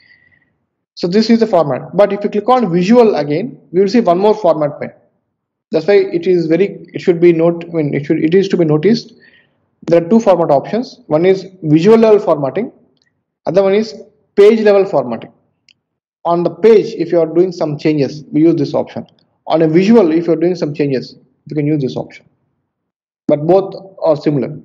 So this is the format. But if you click on visual again, we will see one more format pane. That's why it is it is to be noticed. There are 2 format options. One is visual level formatting, other one is page level formatting. On the page, if you are doing some changes, we use this option. On a visual, if you are doing some changes, you can use this option. But both are similar.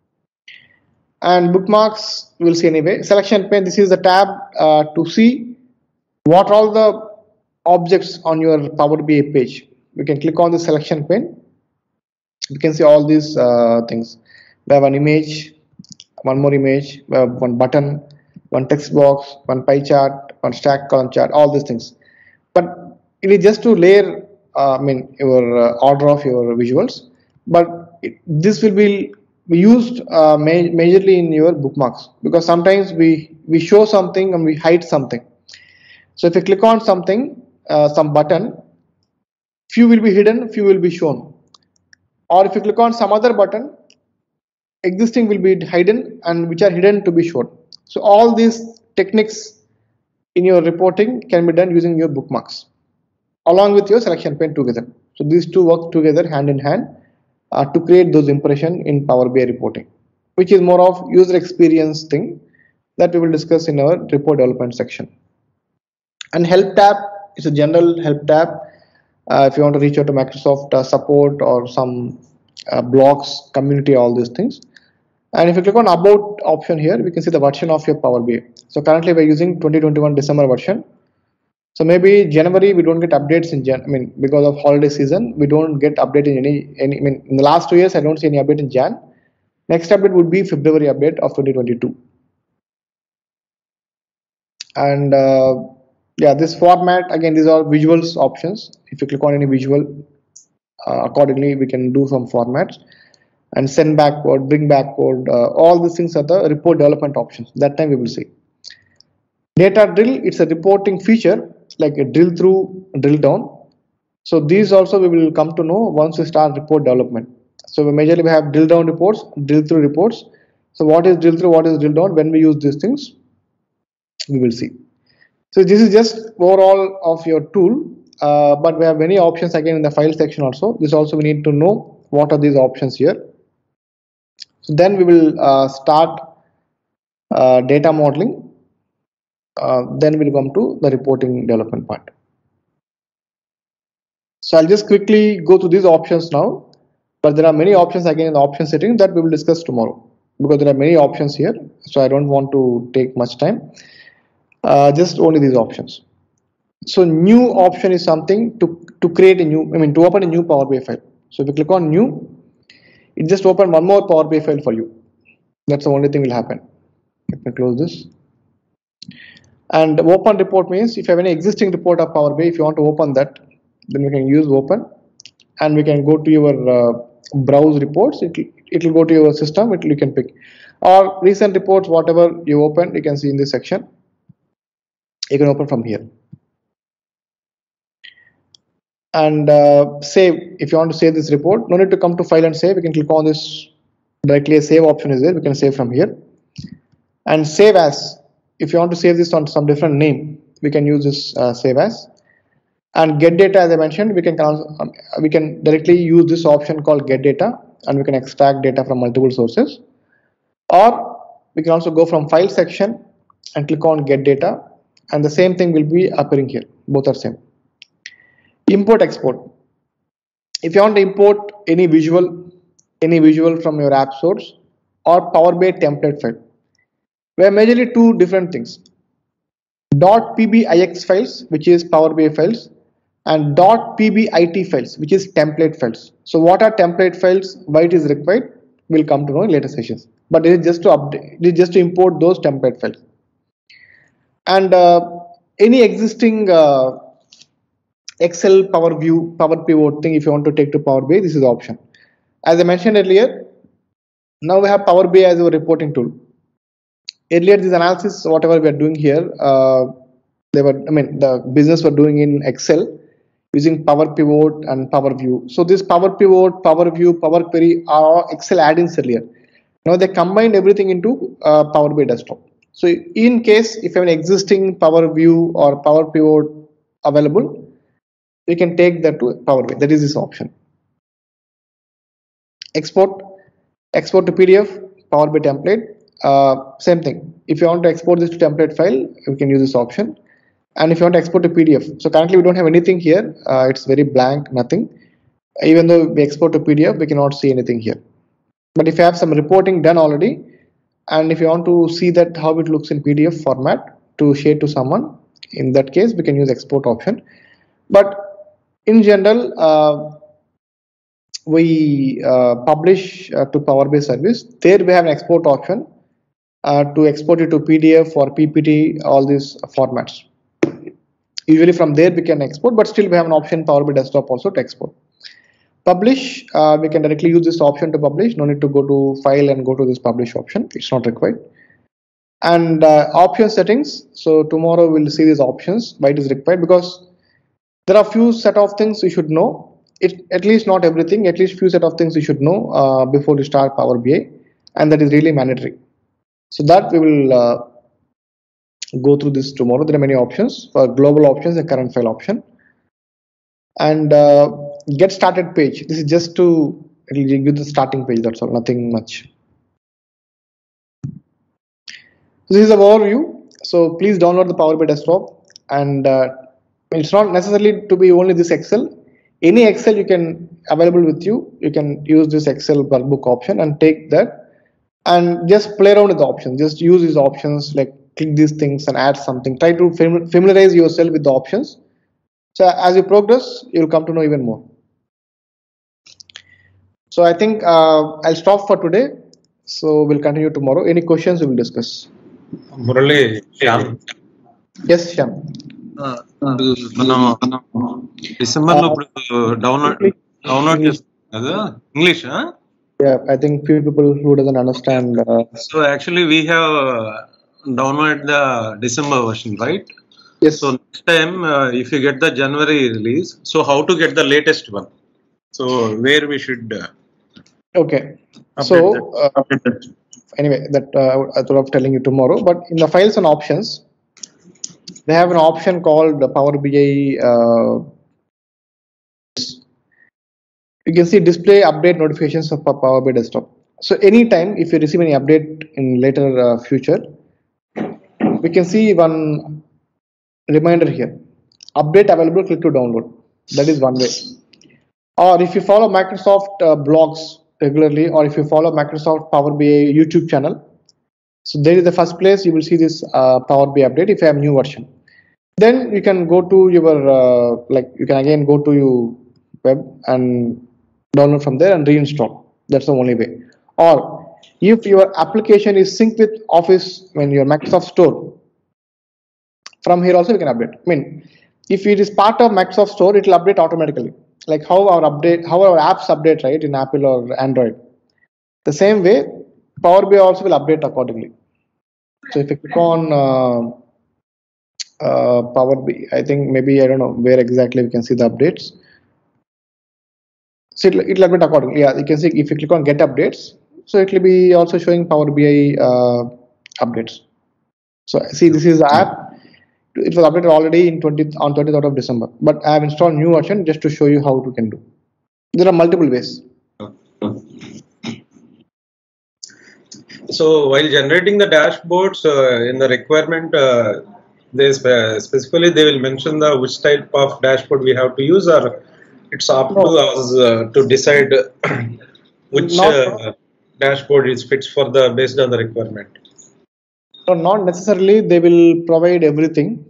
And bookmarks, we'll see anyway. Selection pane, this is the tab to see what all the objects on your Power BI page. We can click on the selection pane. You can see all these things. We have an image, one more image, we have one button, one text box, one pie chart, one stack column chart, all these things. But it is just to layer your order of your visuals. But this will be used majorly in your bookmarks, because sometimes we show something and we hide something. So if you click on something, some button, few will be hidden, few will be shown. Or if you click on some other button, existing will be hidden and which are hidden to be shown. So all these techniques in your reporting can be done using your bookmarks along with your selection pane together. So these 2 work together hand in hand to create those impressions in Power BI reporting, which is more of user experience thing that we will discuss in our report development section. And help tab is a general help tab. If you want to reach out to Microsoft support or some blocks, community, all these things. And if you click on about option here, we can see the version of your Power BI. So currently we're using 2021 December version. So maybe January we don't get updates in because of holiday season we don't get update in any in the last 2 years I don't see any update in Jan. Next update would be February update of 2022. And yeah, this format again, these are visuals options. If you click on any visual, accordingly we can do some formats and send backward, bring backward. All these things are the report development options. That time we will see. Data drill, it's a reporting feature like a drill through, drill down. So these also we will come to know once we start report development. So majorly we have drill down reports, drill through reports. So what is drill through, what is drill down? When we use these things, we will see. So this is just overall of your tool, but we have many options again in the file section also. This also we need to know what are these options here. So then we will start data modeling. Then we'll come to the reporting development part. So I'll just quickly go through these options now, but there are many options again in the option setting that we will discuss tomorrow because there are many options here. So I don't want to take much time. Just only these options. So new option is something to create a new, to open a new Power BI file. So if you click on new, it just open one more Power BI file for you. That's the only thing will happen. Let me close this. And open report means if you have any existing report of Power BI, if you want to open that, then we can use open, and we can go to your browse reports. It will go to your system. You can pick, or recent reports, whatever you open, you can see in this section. You can open from here. And save. If you want to save this report, no need to come to file and save. You can click on this directly. A save option is there. We can save from here. And save as. If you want to save this on some different name, we can use this save as. And get data, as I mentioned, we can directly use this option called get data, and we can extract data from multiple sources. Or we can also go from file section and click on get data, and the same thing will be appearing here. Both are same. Import export. If you want to import any visual from your app source or Power BI template file, we have majorly two different things. .pbix files, which is Power BI files, and .pbit files, which is template files. So what are template files, why it is required, we'll come to know in later sessions. But it is just to update, it is just to import those template files. And any existing Excel, Power View, Power Pivot thing, if you want to take to Power BI, this is the option. As I mentioned earlier, now we have Power BI as our reporting tool. Earlier, this analysis, whatever we are doing here, the business were doing in Excel using Power Pivot and Power View. So this Power Pivot, Power View, Power Query are Excel add-ins earlier. Now they combined everything into Power BI desktop. So in case if you have an existing Power View or Power Pivot available, you can take that to Power BI. That is this option. Export to PDF, Power BI template. Same thing. If you want to export this to template file, you can use this option. And if you want to export to PDF, so currently we don't have anything here. It's very blank, nothing. Even though we export to PDF, we cannot see anything here. But if you have some reporting done already, and if you want to see that how it looks in PDF format to share to someone, in that case we can use export option. But in general, we publish to Power BI service. There we have an export option to export it to PDF or PPT, all these formats. Usually from there we can export, but still we have an option Power BI desktop also to export. Publish, we can directly use this option to publish. No need to go to file and go to this publish option. It's not required. And option settings. So tomorrow we'll see these options, why it is required, because there are few set of things you should know. At least not everything, at least few set of things you should know before you start Power BI, and that is really mandatory. So that we will go through this tomorrow. There are many options for global options and current file option. And get started page. This is just to give the starting page. That's all. Nothing much. This is the overview. So please download the Power BI desktop, and it's not necessarily to be only this Excel. any Excel you can available with you, you can use this Excel workbook option and take that and just play around with the options. Just use these options, like click these things and add something. Try to familiarize yourself with the options. So as you progress, you'll come to know even more. So I think I'll stop for today. So we'll continue tomorrow. Any questions we will discuss. Murali, Shyam. Yes, Shyam. December download English, huh? Yeah, I think few people who doesn't understand. So actually we have downloaded the December version, right? Yes. So next time, if you get the January release, so how to get the latest one? So where we should Okay. So anyway, that I thought of telling you tomorrow. But in the files and options, they have an option called Power BI. You can see display update notifications of Power BI desktop. So anytime if you receive any update in later future, we can see one reminder here. Update available, click to download. That is one way. Or if you follow Microsoft blogs regularly, or if you follow Microsoft Power BI YouTube channel, so there is the first place you will see this Power BI update if you have new version. Then you can go to your you can again go to your web and download from there and reinstall. That's the only way. Or if your application is synced with Office, when your Microsoft Store, from here also we can update. I mean, if it is part of Microsoft Store, it will update automatically. Like how our apps update, right, in Apple or Android. The same way, Power BI also will update accordingly. So if you click on Power BI, I think maybe I don't know where exactly we can see the updates. So it will update accordingly. Yeah, you can see if you click on Get Updates, so it will be also showing Power BI updates. So see, this is the app. It was updated already on 20th of December, but I have installed new version just to show you how you can do. There are multiple ways. So while generating the dashboards in the requirement, specifically they will mention the which type of dashboard we have to use, or it's up to us to decide which dashboard is fits for the based on the requirement. So not necessarily they will provide everything.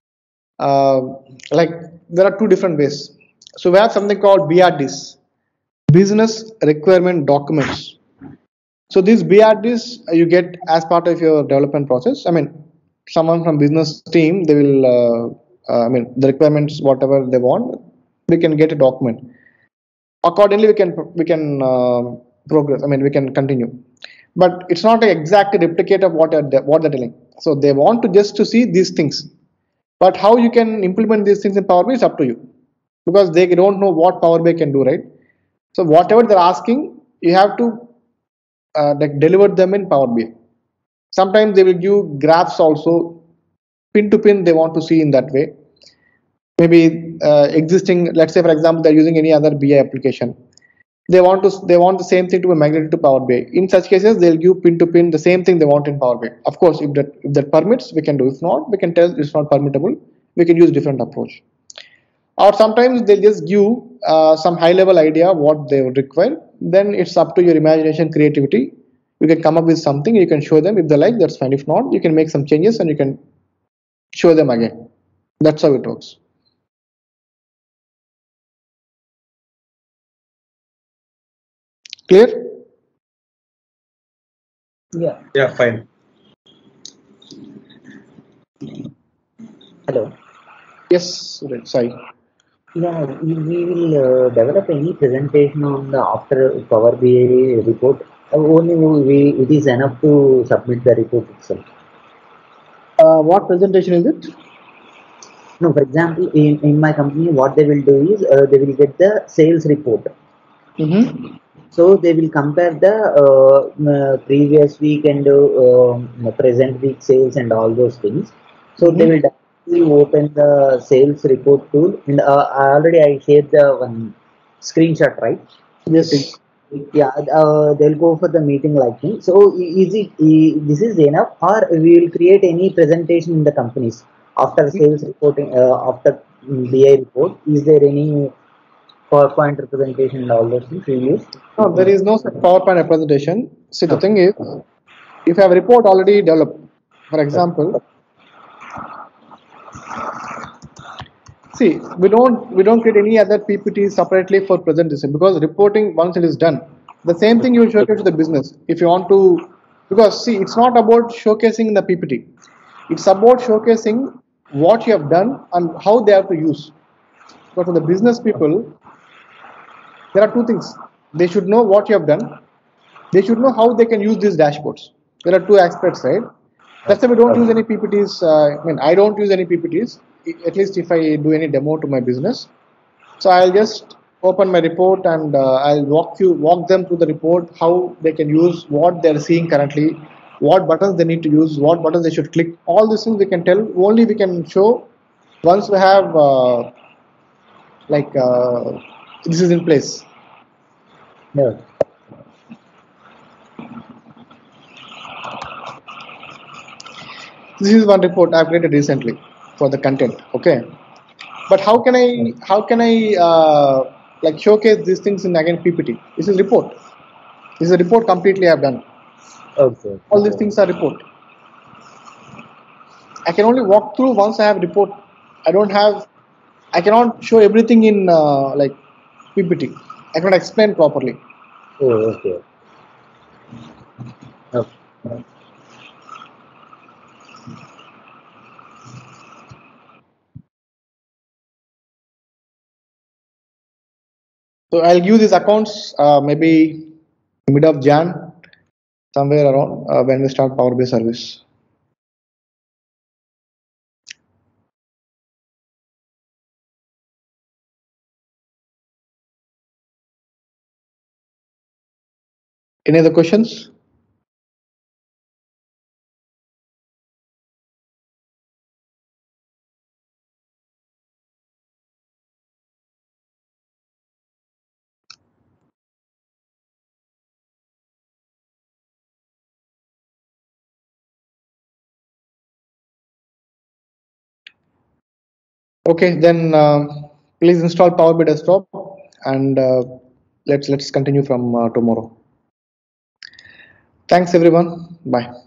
Like there are two different ways. So we have something called BRDs, Business Requirement Documents. So these BRDs you get as part of your development process. I mean, someone from business team, they will, I mean, the requirements, whatever they want, we can get a document. Accordingly, we can progress. I mean, we can continue. But it's not an exact replicate of what they're telling. So they want to just to see these things. But how you can implement these things in Power BI is up to you, because they don't know what Power BI can do, right? So whatever they're asking, you have to deliver them in Power BI. Sometimes they will give graphs also, pin to pin. They want to see in that way. Maybe existing, let's say for example, they're using any other BI application. They want the same thing to be migrated to Power BI. In such cases, they'll give pin to pin the same thing they want in Power BI. Of course, if that permits, we can do. If not, we can tell it's not permittable. We can use different approach. Or sometimes they'll just give some high level idea what they would require. Then it's up to your imagination, creativity. You can come up with something. You can show them. If they like, that's fine. If not, you can make some changes and you can show them again. That's how it works. Clear? Yeah. Yeah, fine. Hello. Yes, Sai. Yeah, we will develop any presentation on the after Power BI report. Only it is enough to submit the report itself. What presentation is it? No, for example, in my company, what they will do is they will get the sales report. So they will compare the previous week and present week sales and all those things. So they will open the sales report tool, and I shared the one screenshot, right? Yes. Yeah, they'll go for the meeting like me. So this is enough, or we will create any presentation in the companies after sales reporting, after BI report? Is there any PowerPoint representation and all those things you use? No, there is no such PowerPoint representation. See, the Okay. thing is, if you have a report already developed, for example, see, we don't create any other PPT separately for presentation, because reporting, once it is done, the same thing you will showcase to the business. If you want to, because see, it's not about showcasing the PPT. It's about showcasing what you have done and how they have to use. But for the business people, there are two things. They should know what you have done. They should know how they can use these dashboards. There are two aspects, right? That's why we don't use any PPTs. I don't use any PPTs, at least if I do any demo to my business. So I'll just open my report and I'll walk them through the report, how they can use what they're seeing currently, what buttons they need to use, what buttons they should click. All these things we can tell, only we can show once we have this is in place. Yeah. This is one report I've created recently for the content. Okay, but how can I like showcase these things in again PPT? This is report. This is a report completely I've done. Okay. All these things are report. I can only walk through once I have report. I cannot show everything in like PPT. I cannot explain properly. Oh, okay. Okay. So I'll give these accounts maybe mid of Jan, somewhere around when we start Power BI service. Any other questions? Okay, then please install Power BI Desktop and let's continue from tomorrow. Thanks everyone. Bye.